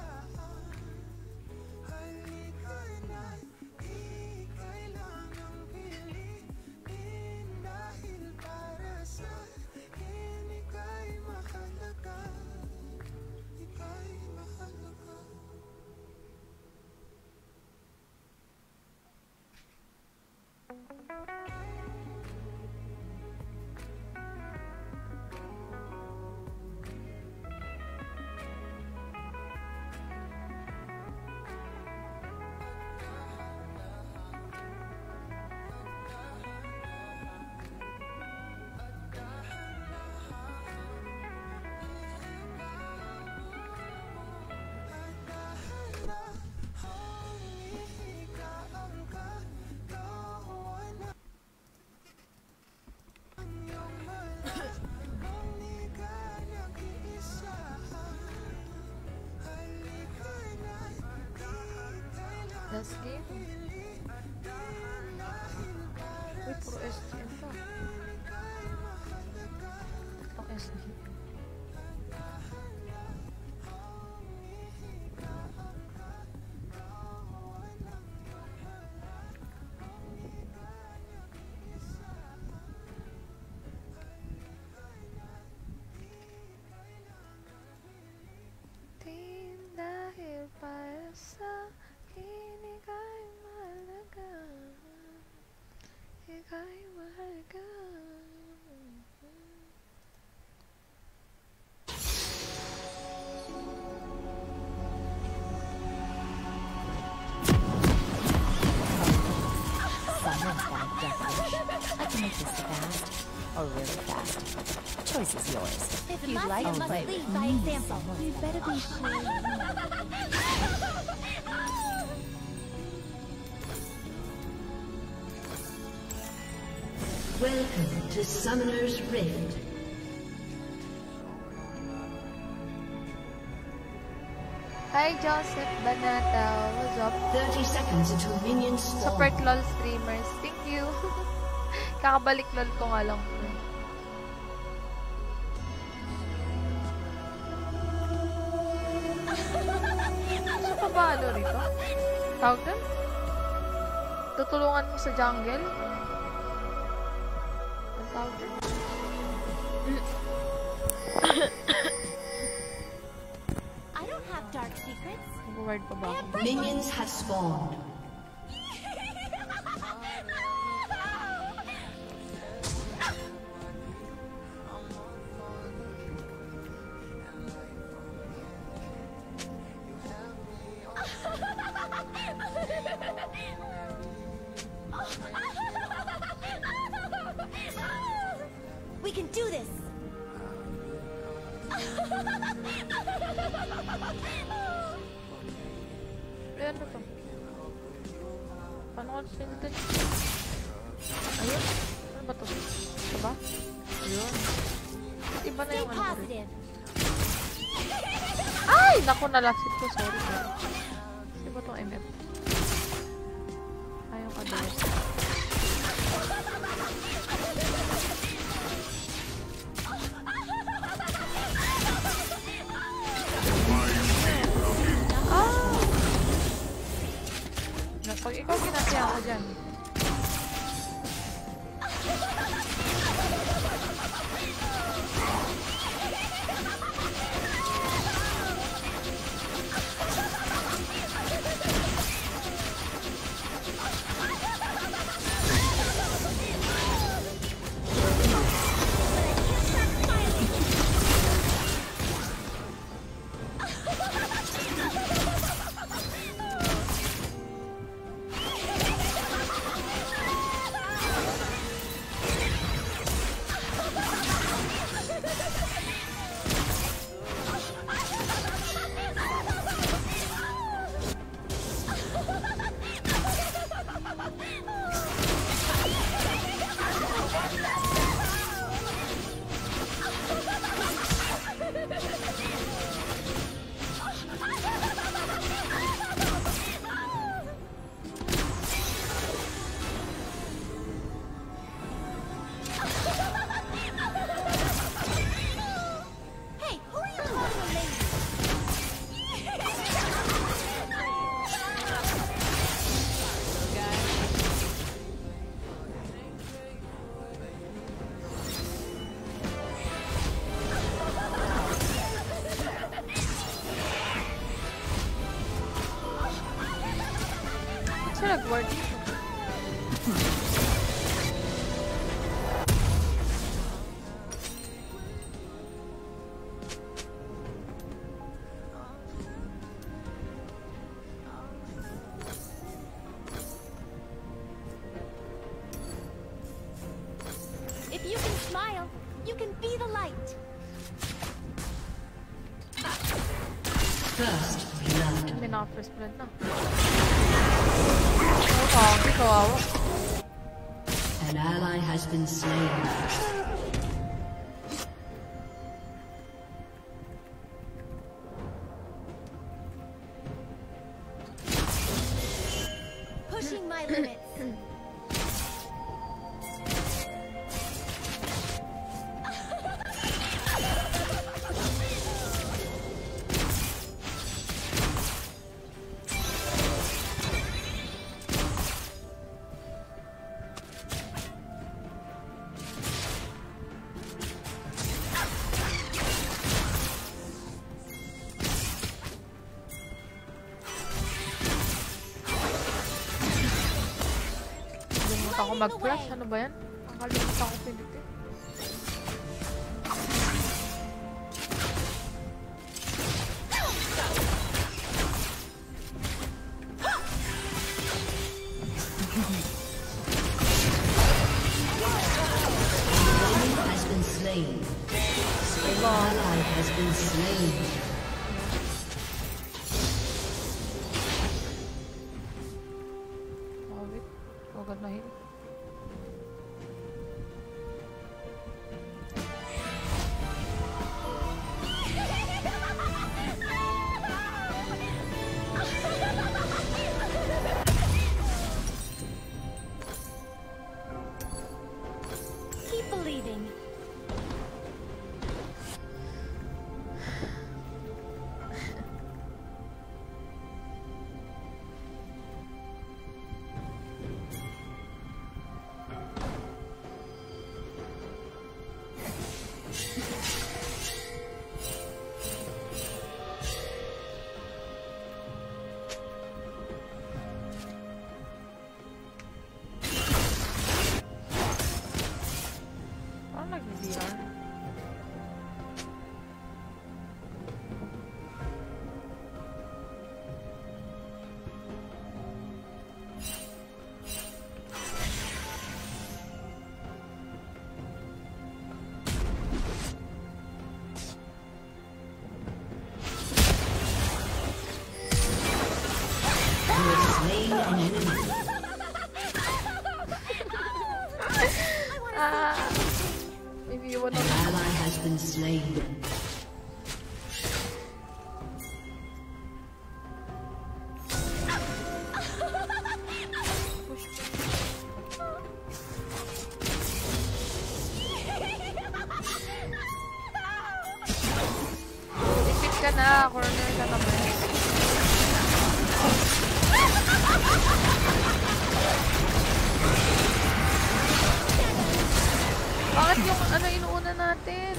Halika na't di kailangang pilitin, dahil para sa akin ika'y mahalaga, ika'y mahalaga. Last game? Uy, puro SGM pa. Tatlong SGM. Dahil para sa akin ika'y mahalaga, ika'y mahalaga. Someone's got a death wish. I can make this fast or really fast. Choice is yours. If You'd like to play lead with by me, example. someone. You better be sure. Welcome to Summoner's Rift. Hi Joseph Banata, what's up? 30 seconds until minions spawn. Support LOL streamers, thank you. Kakabalik LOL ko nga lang. Gusto pa ba ano rito? Tawag doon? Tutulungan mo sa jungle? Ang tawag doon? I don't have dark secrets. Nag-word pa ba ako? Minions have spawned. We can do this. Ano to? Paano ko sinundan? Ayun. Ano ba to? Diba? Ayun. Iba na Stay yung ano ko rin. positive. Ay! Naku, nalapsit ko. Sorry. Diba tong MF? Ayaw ka doon. Pag ikaw kinasi ako dyan. Nag-word dito. If you can smile, you can be the light. First blood. May naka-first blood na. An ally has been slain. Pushing my limits. Ako mag-flash, ano ba yan? Nakalimutan ko pinito. Has been slain. An ally has been slain. Agad na hit. Keep believing. Maybe one An ally has been slain. ka na. Corner ka na ba? Bakit yung ano inuuna natin?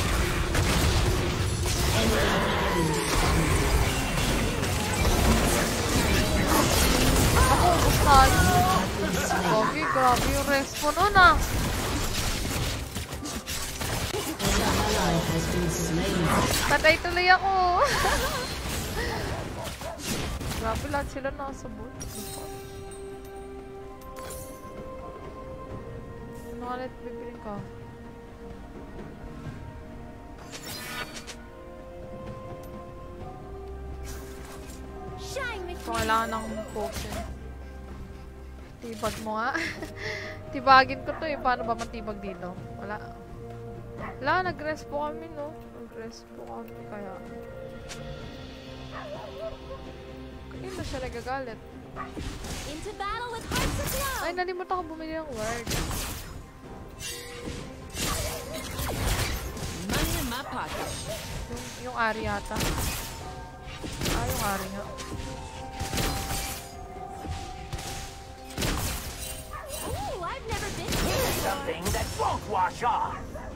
Ako, ubus tayo. Okay, grabe yung respawn nun ah. Patay tuloy ako. Grabe lahat sila nakasabot. Ano ulit bibili ka? Kung kailangan ng potion. Tibag mo nga. Tibagin ko to eh. Paano ba matibag dito? Wala. Wala, nag-rest po kami, no? Nag-rest po kami, kaya... Kanina siya nagagalit. Into battle with hearts aglow. Ay, nalimutan ko bumili ng word. Money in my pocket. Yung ari yata. Ah, yung ari nga. Ooh, I've never been here. Something that won't wash off.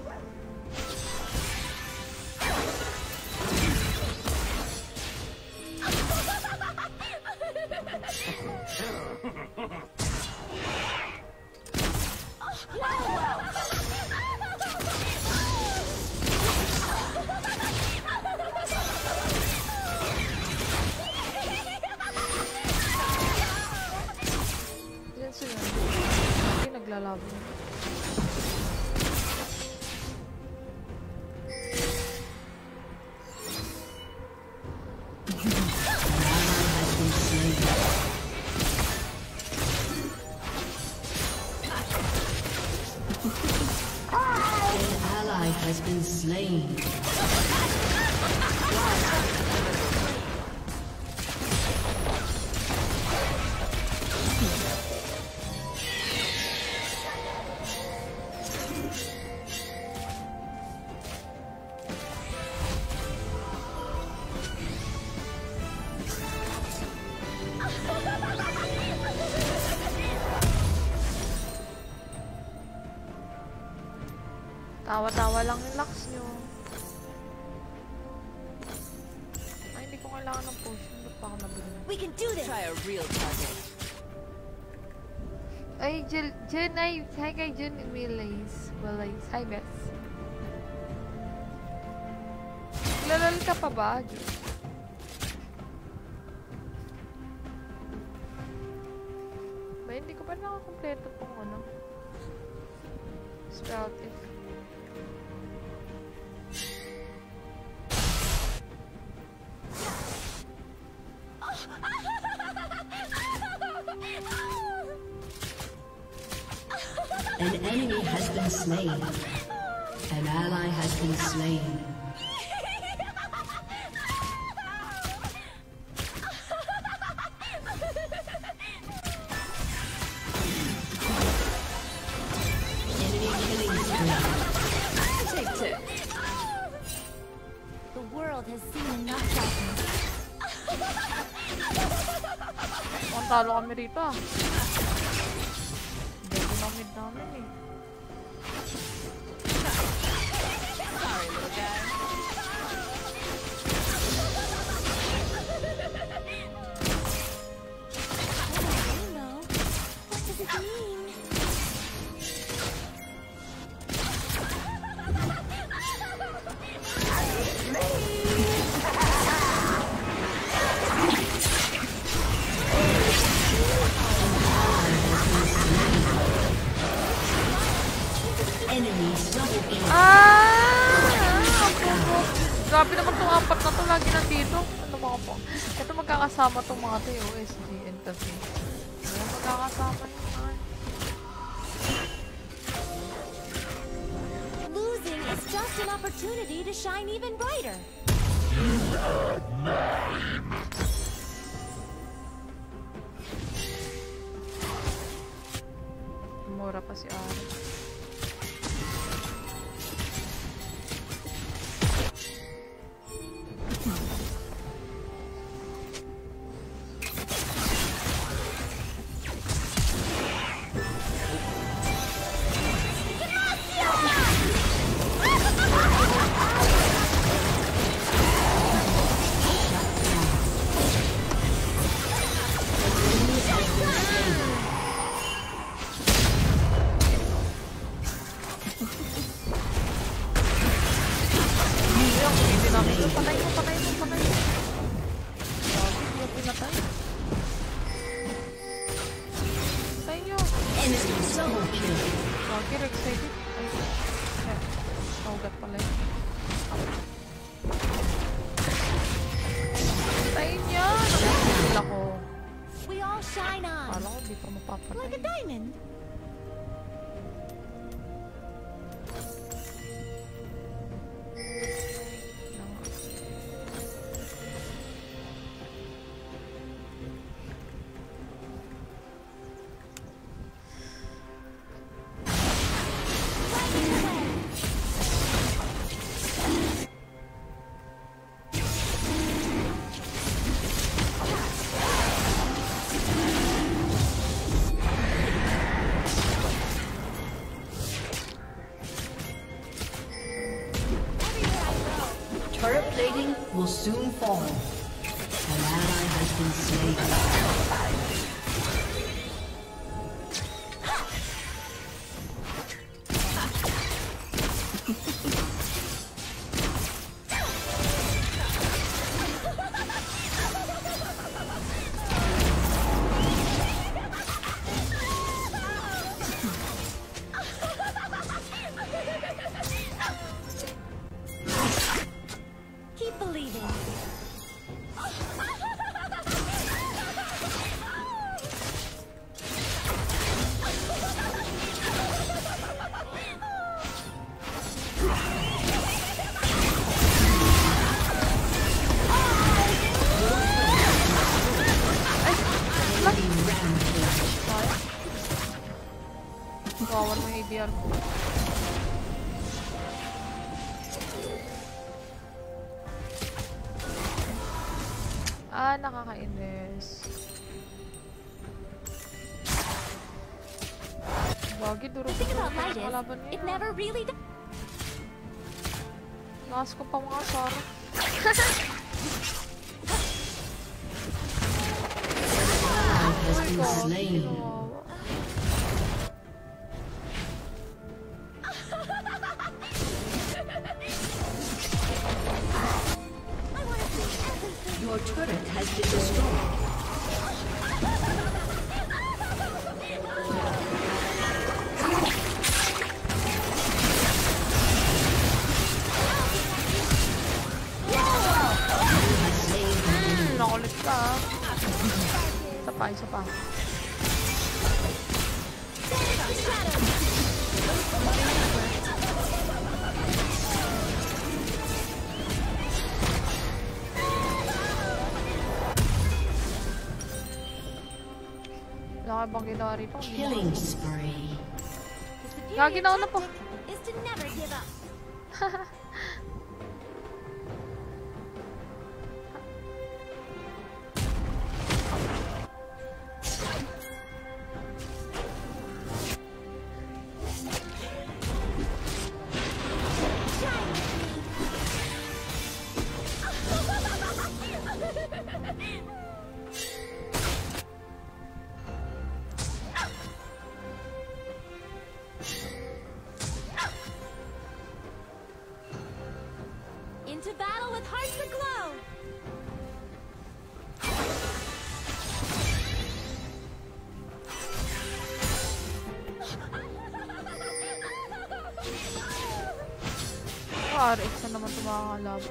Yan sila. Hindi naglalaban. Has been slain. Tawa-tawa lang yung lax nyo. Ay, hindi ko kailangan ng potion. Ba't pa ako nabili? We can do this. Try a real target. Ay, Jen, ay, hi kay Jen Willays. Hi, Beth. Lalal ka pa ba, Jen? Ba, hindi ko pa nakakompleto pong ano. Sprout if. An enemy has been slain. An ally has been slain. Enemy killing spree. Take two. The world has seen enough darkness. Ang talo kami rito ah. Hindi namin namin eh. Sorry, little guy. You know, what does it mean? Grabe naman itong apat na to. Lagi nandito. Ano mga po? Ito magkakasama itong mga to. OSG and kasi. Wala magkakasama yung mga. Losing is just an opportunity to shine even brighter. Mura pa si Ari. namin. Patay mo. Hindi ako pinatay. Patay nyo. Enemy double kill. Okay, excited. Ay, naugat pala yun. Patay nyo. Nakikil ako. We all shine on. Kala ko di pa mapapatay. Like a diamond. Turret plating will soon fall. An ally has been slain. Keep believing. Kawan mo yung ABR ko. Ah, nakakainis. Bagi, The thing about light kalaban is, it niya. never really does. Lakas ko pa mga sar. Has been slain. Your turret has been destroyed. Nakulit ka. Isa pa. Wala ka bang ginawa rito? Killing spree. Gagi na po. Is to never give up. Into battle with hearts aglow. RX na naman ito mga kalaban.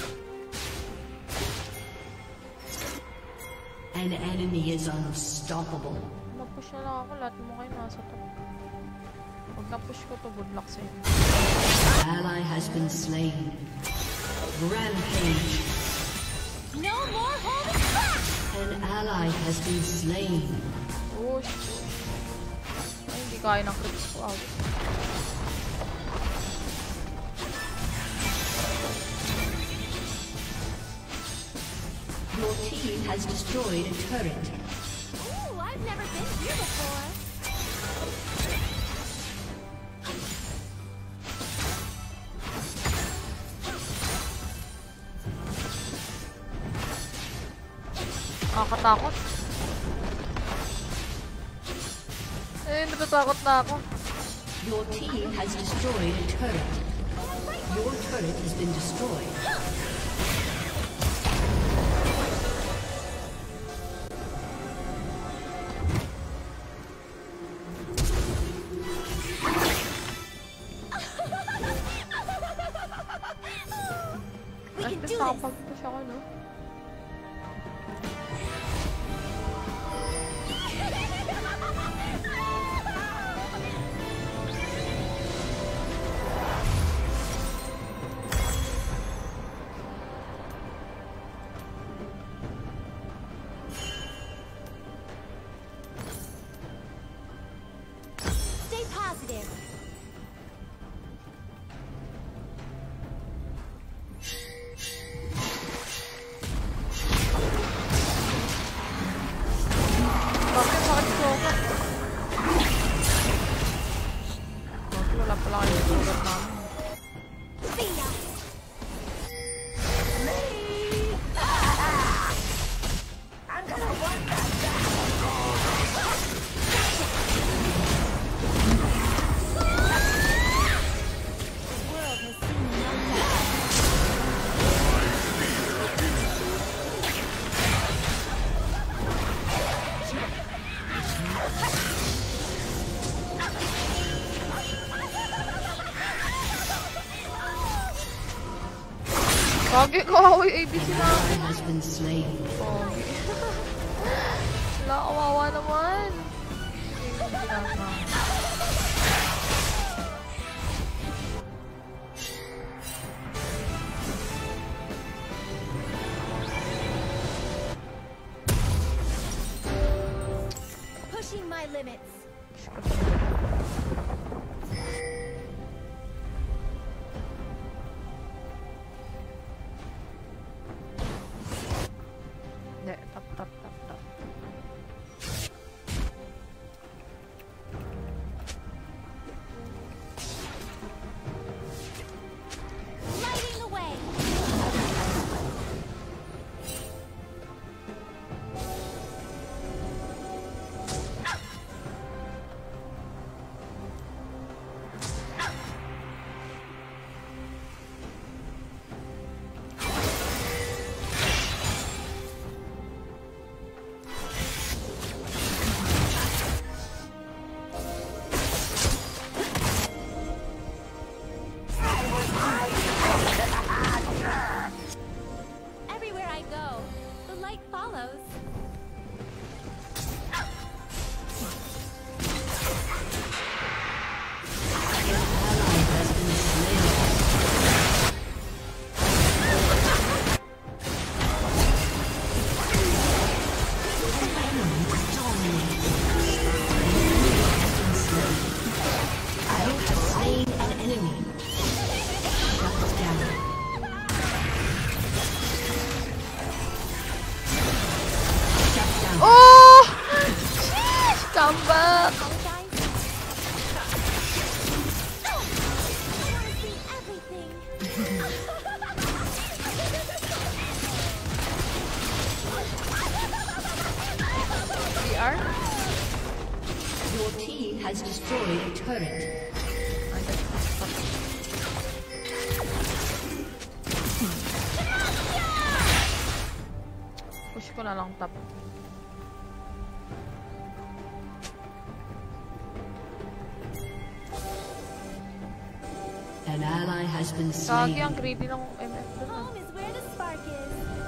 An enemy is unstoppable. Napush na lang ako. Lahat mo kayo nasa to. Pag napush ko to, good luck sa'yo. Ally has been slain. Rampage. No more holding back. An ally has been slain. Push. Ay, hindi kaya ng creeps ko. Out. Your team has destroyed a turret. Ooh, I've never been here before. Nakakatakot. Eh, natatakot na ako. Your team has destroyed a turret. Your turret has been destroyed. We can do this. Nakapag-push ako, no? Stay positive. Bakit ko ako? Bakit wala pala kayo sulat namin? See ya. I'm gonna run that The world has seen nothing. Kagi ko ako yung ABC namin. Has been slain. Kagi. Wala, kawawa naman. Yung ginagawa. Pushing my limits. Hindi, tap. Lighting the way. Everywhere I go, the light follows. Has been slain. Slain an enemy. Shut down. Shut down. Oh! Sheesh! Come back! Apologize. I want to see everything. PR? Your team has destroyed a turret. Push ko na lang top. An ally has been Kagi, slain. ang greedy ng MF doon. Home is where the spark is.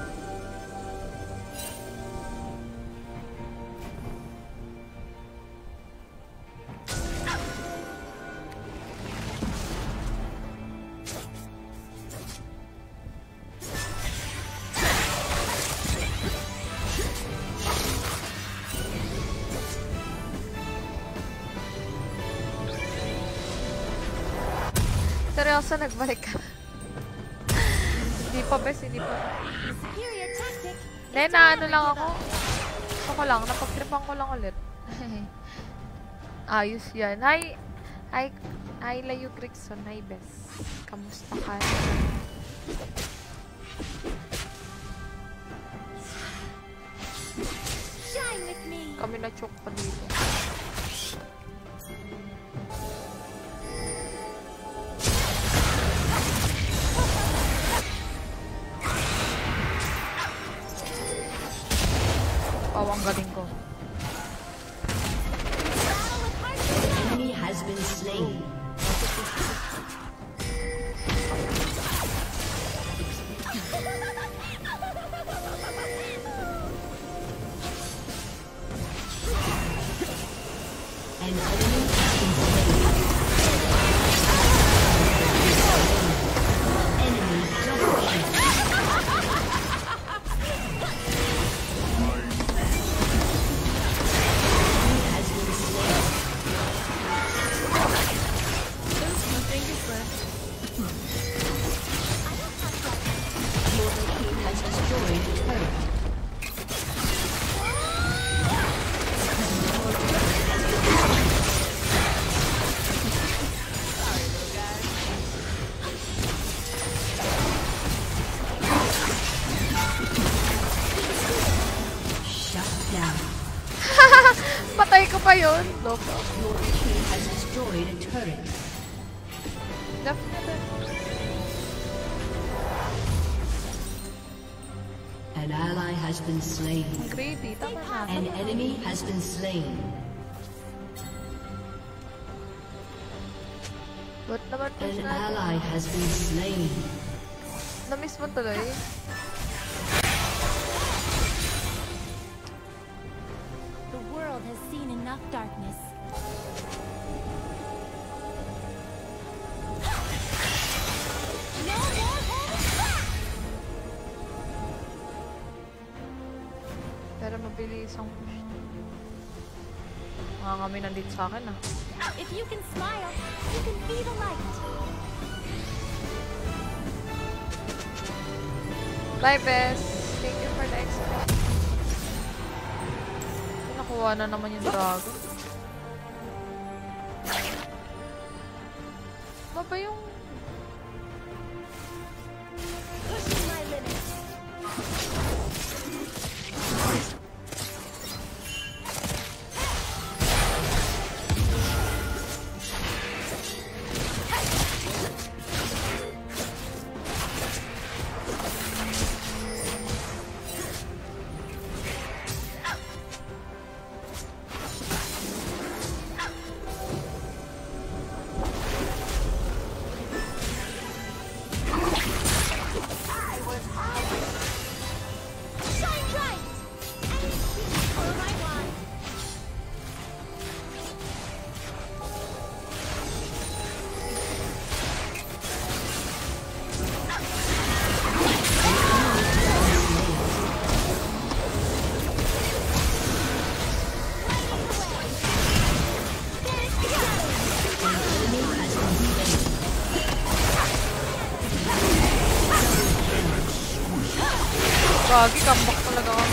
Seryoso, nagbalik ka. Hindi pa, bes, hindi pa. Superior tactic. Hindi, naano lang ako. Gusto ko lang, napag-tripan ko lang ulit. Ayos yan. Hi, Layu Grigson. Hi, bes. Kamusta ka? Shine with me. Kami na-choke pa dito. Wow, ang galing ko. Enemy has been slain. An enemy has been slain. Enemy double kill. Has been slain. Thank you, friend. Your team has destroyed a turret. Patay ko pa yun. Loko. Your team has destroyed a turret. Definitely. An ally has been slain. Greedy. Tama na. An enemy has been slain. Ba't naman po An siya? ally has been slain. Na-miss mo tuloy. The world has seen enough darkness. No more holding back! Pero mabilis ang push. Mga kami nandito sa akin ah. If you can smile, you can be the light. Bye, Bess. Thank you for the explanation. Nakuha na naman yung dragon. Ba yung... Pushing my limits. Shine bright! And for my wand. Gagi, comeback talaga ako.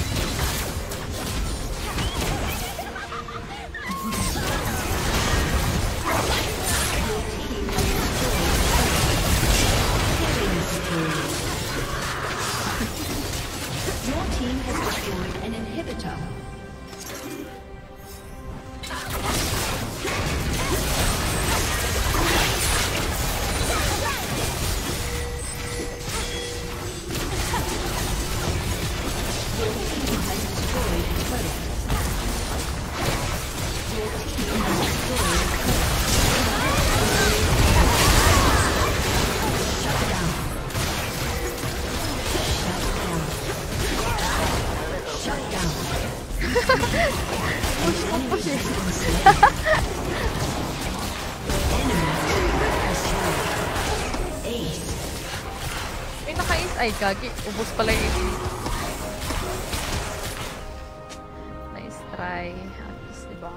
Your team has destroyed an inhibitor. May naka-is. Ay, gagi. Ubus pala yung nice try. At least, diba?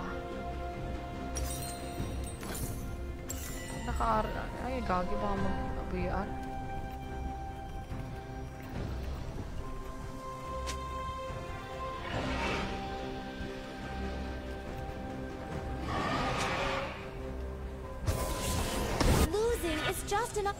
Ay, gagi. Baka mag-abuyaan. Losing is just enough.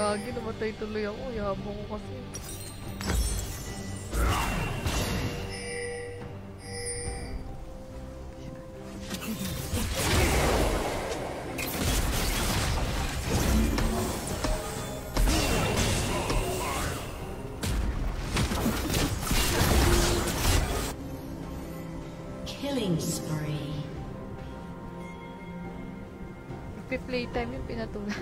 Gagi, namatay tuloy ako. Yabang ko kasi. Killing spree. Playtime yung pinatulan.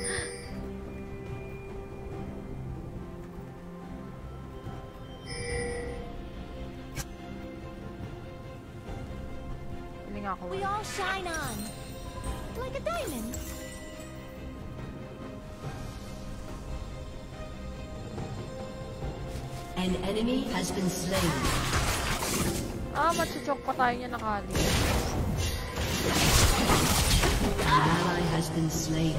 Piling ako. We all shine on. Like a diamond. An enemy has been slain. Machuchok pa tayo niya nakali. An ally has been slain.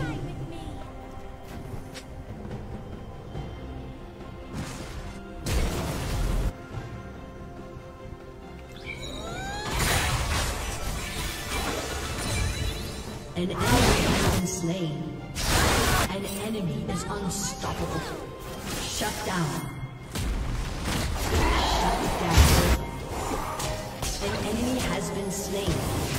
An enemy has been slain. An enemy is unstoppable. Shut down. Shut down. An enemy has been slain.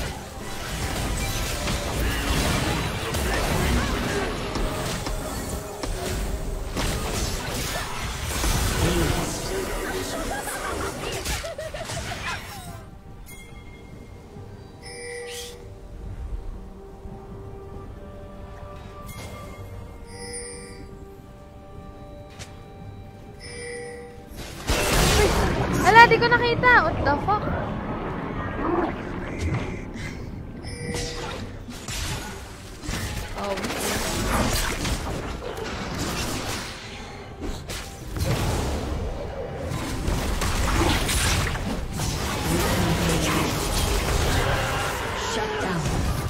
Ala, di ko nakita. What the fuck? Oh. Shut down.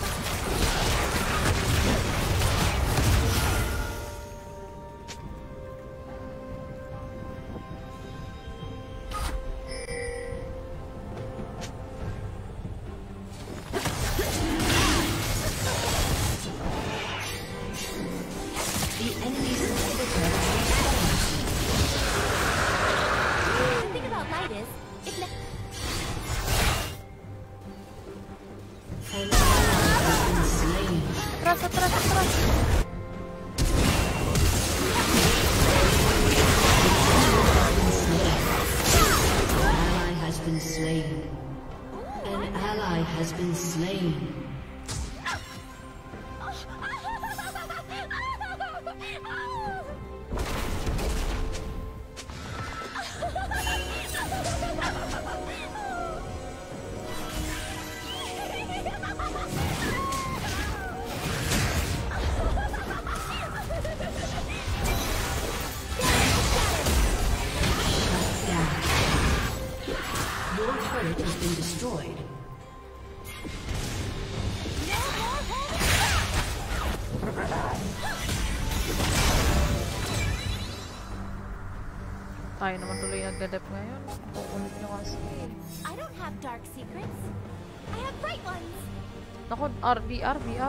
Tayo naman tuloy nagdadap ngayon. Kukulit nyo kasi. I don't have dark secrets. I have bright ones. Naku, VR.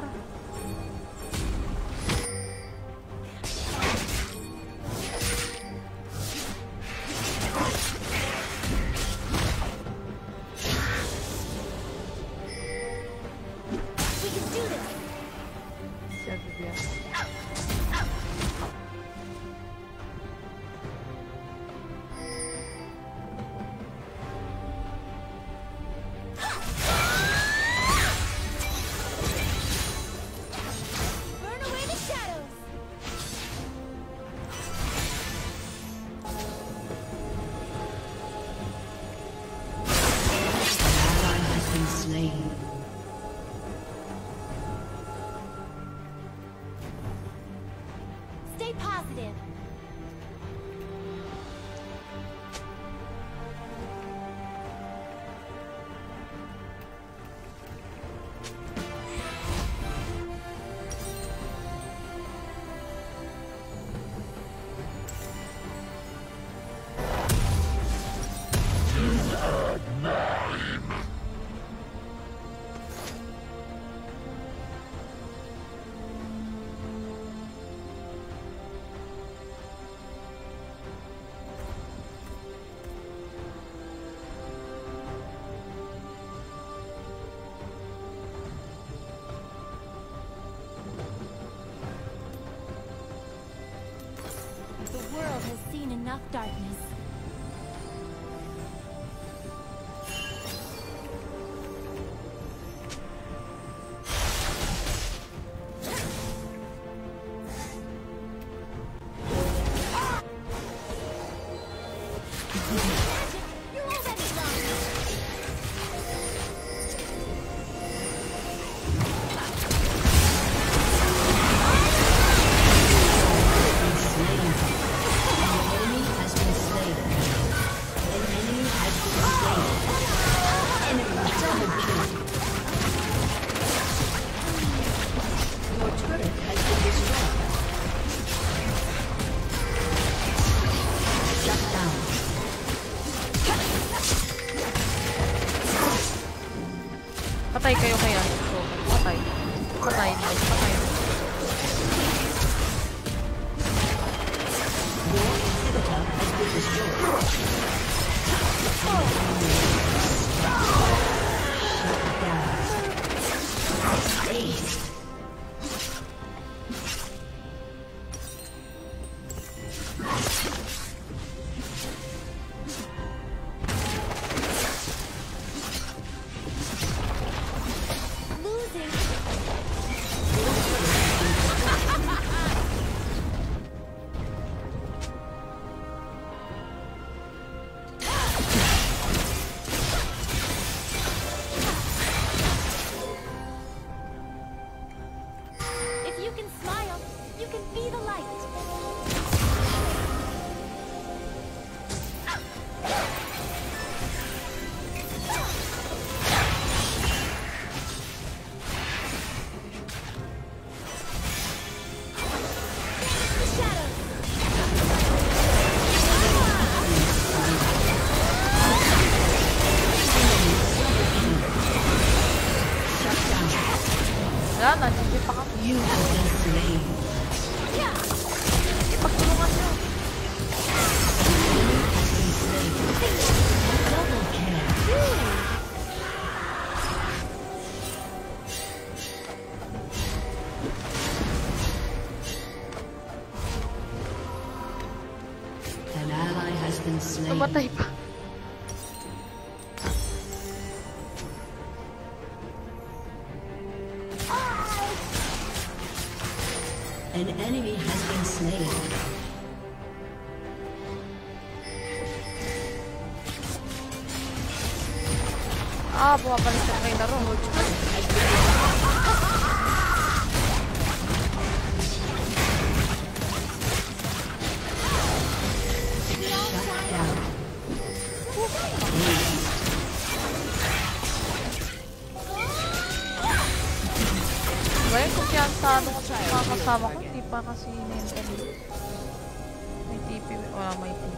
We can do this. Sabi VR. Burn away the shadows. Ally has been slain. Stay positive. enough darkness. Patay kayo kaya. So, patay. Patay. Patay. Wala na, hindi pa kami. Ipagtulungan nyo. An ally has been slain. Namatay pa. An enemy has been slain. Ah, bumabalik na kayo laro. Ba yung kumpiyansa nung mga kasama ko, hindi pa kasi nintendo. May TP, wala may TP.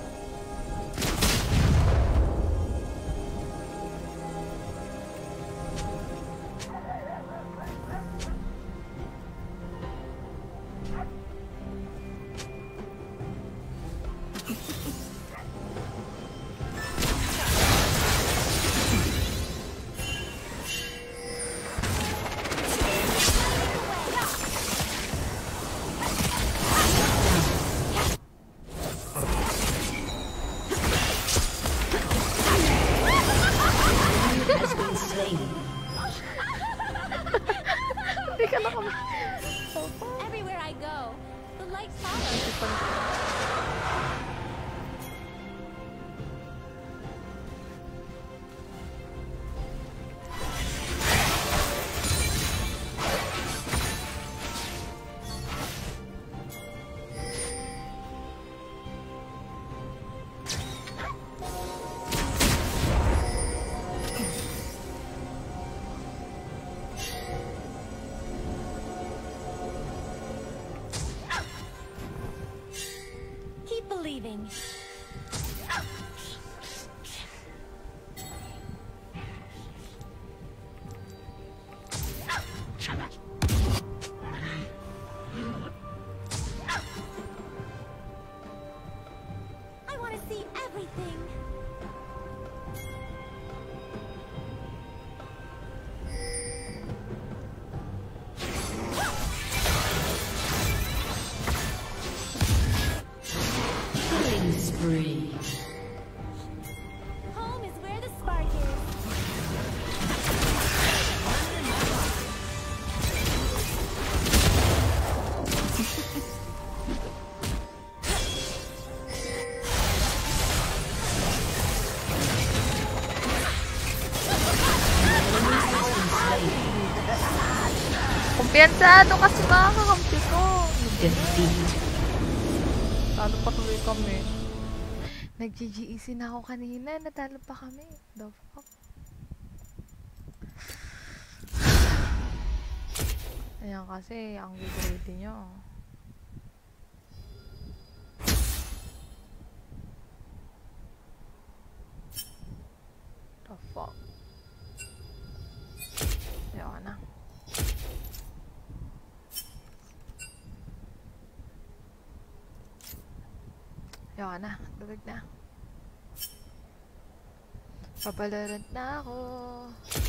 Everywhere I go, the light follows. Keep believing. I want to see everything. Killing Piyansado kasi mga kakampi ko. Defeat. Talo pa tuloy kami. Nag-GGEC na ako kanina. Natalo pa kami. The fuck? Ayan kasi, ang greedy nyo. The fuck? Ayan na. Ayan na. Duwag na. Papalarant na ako.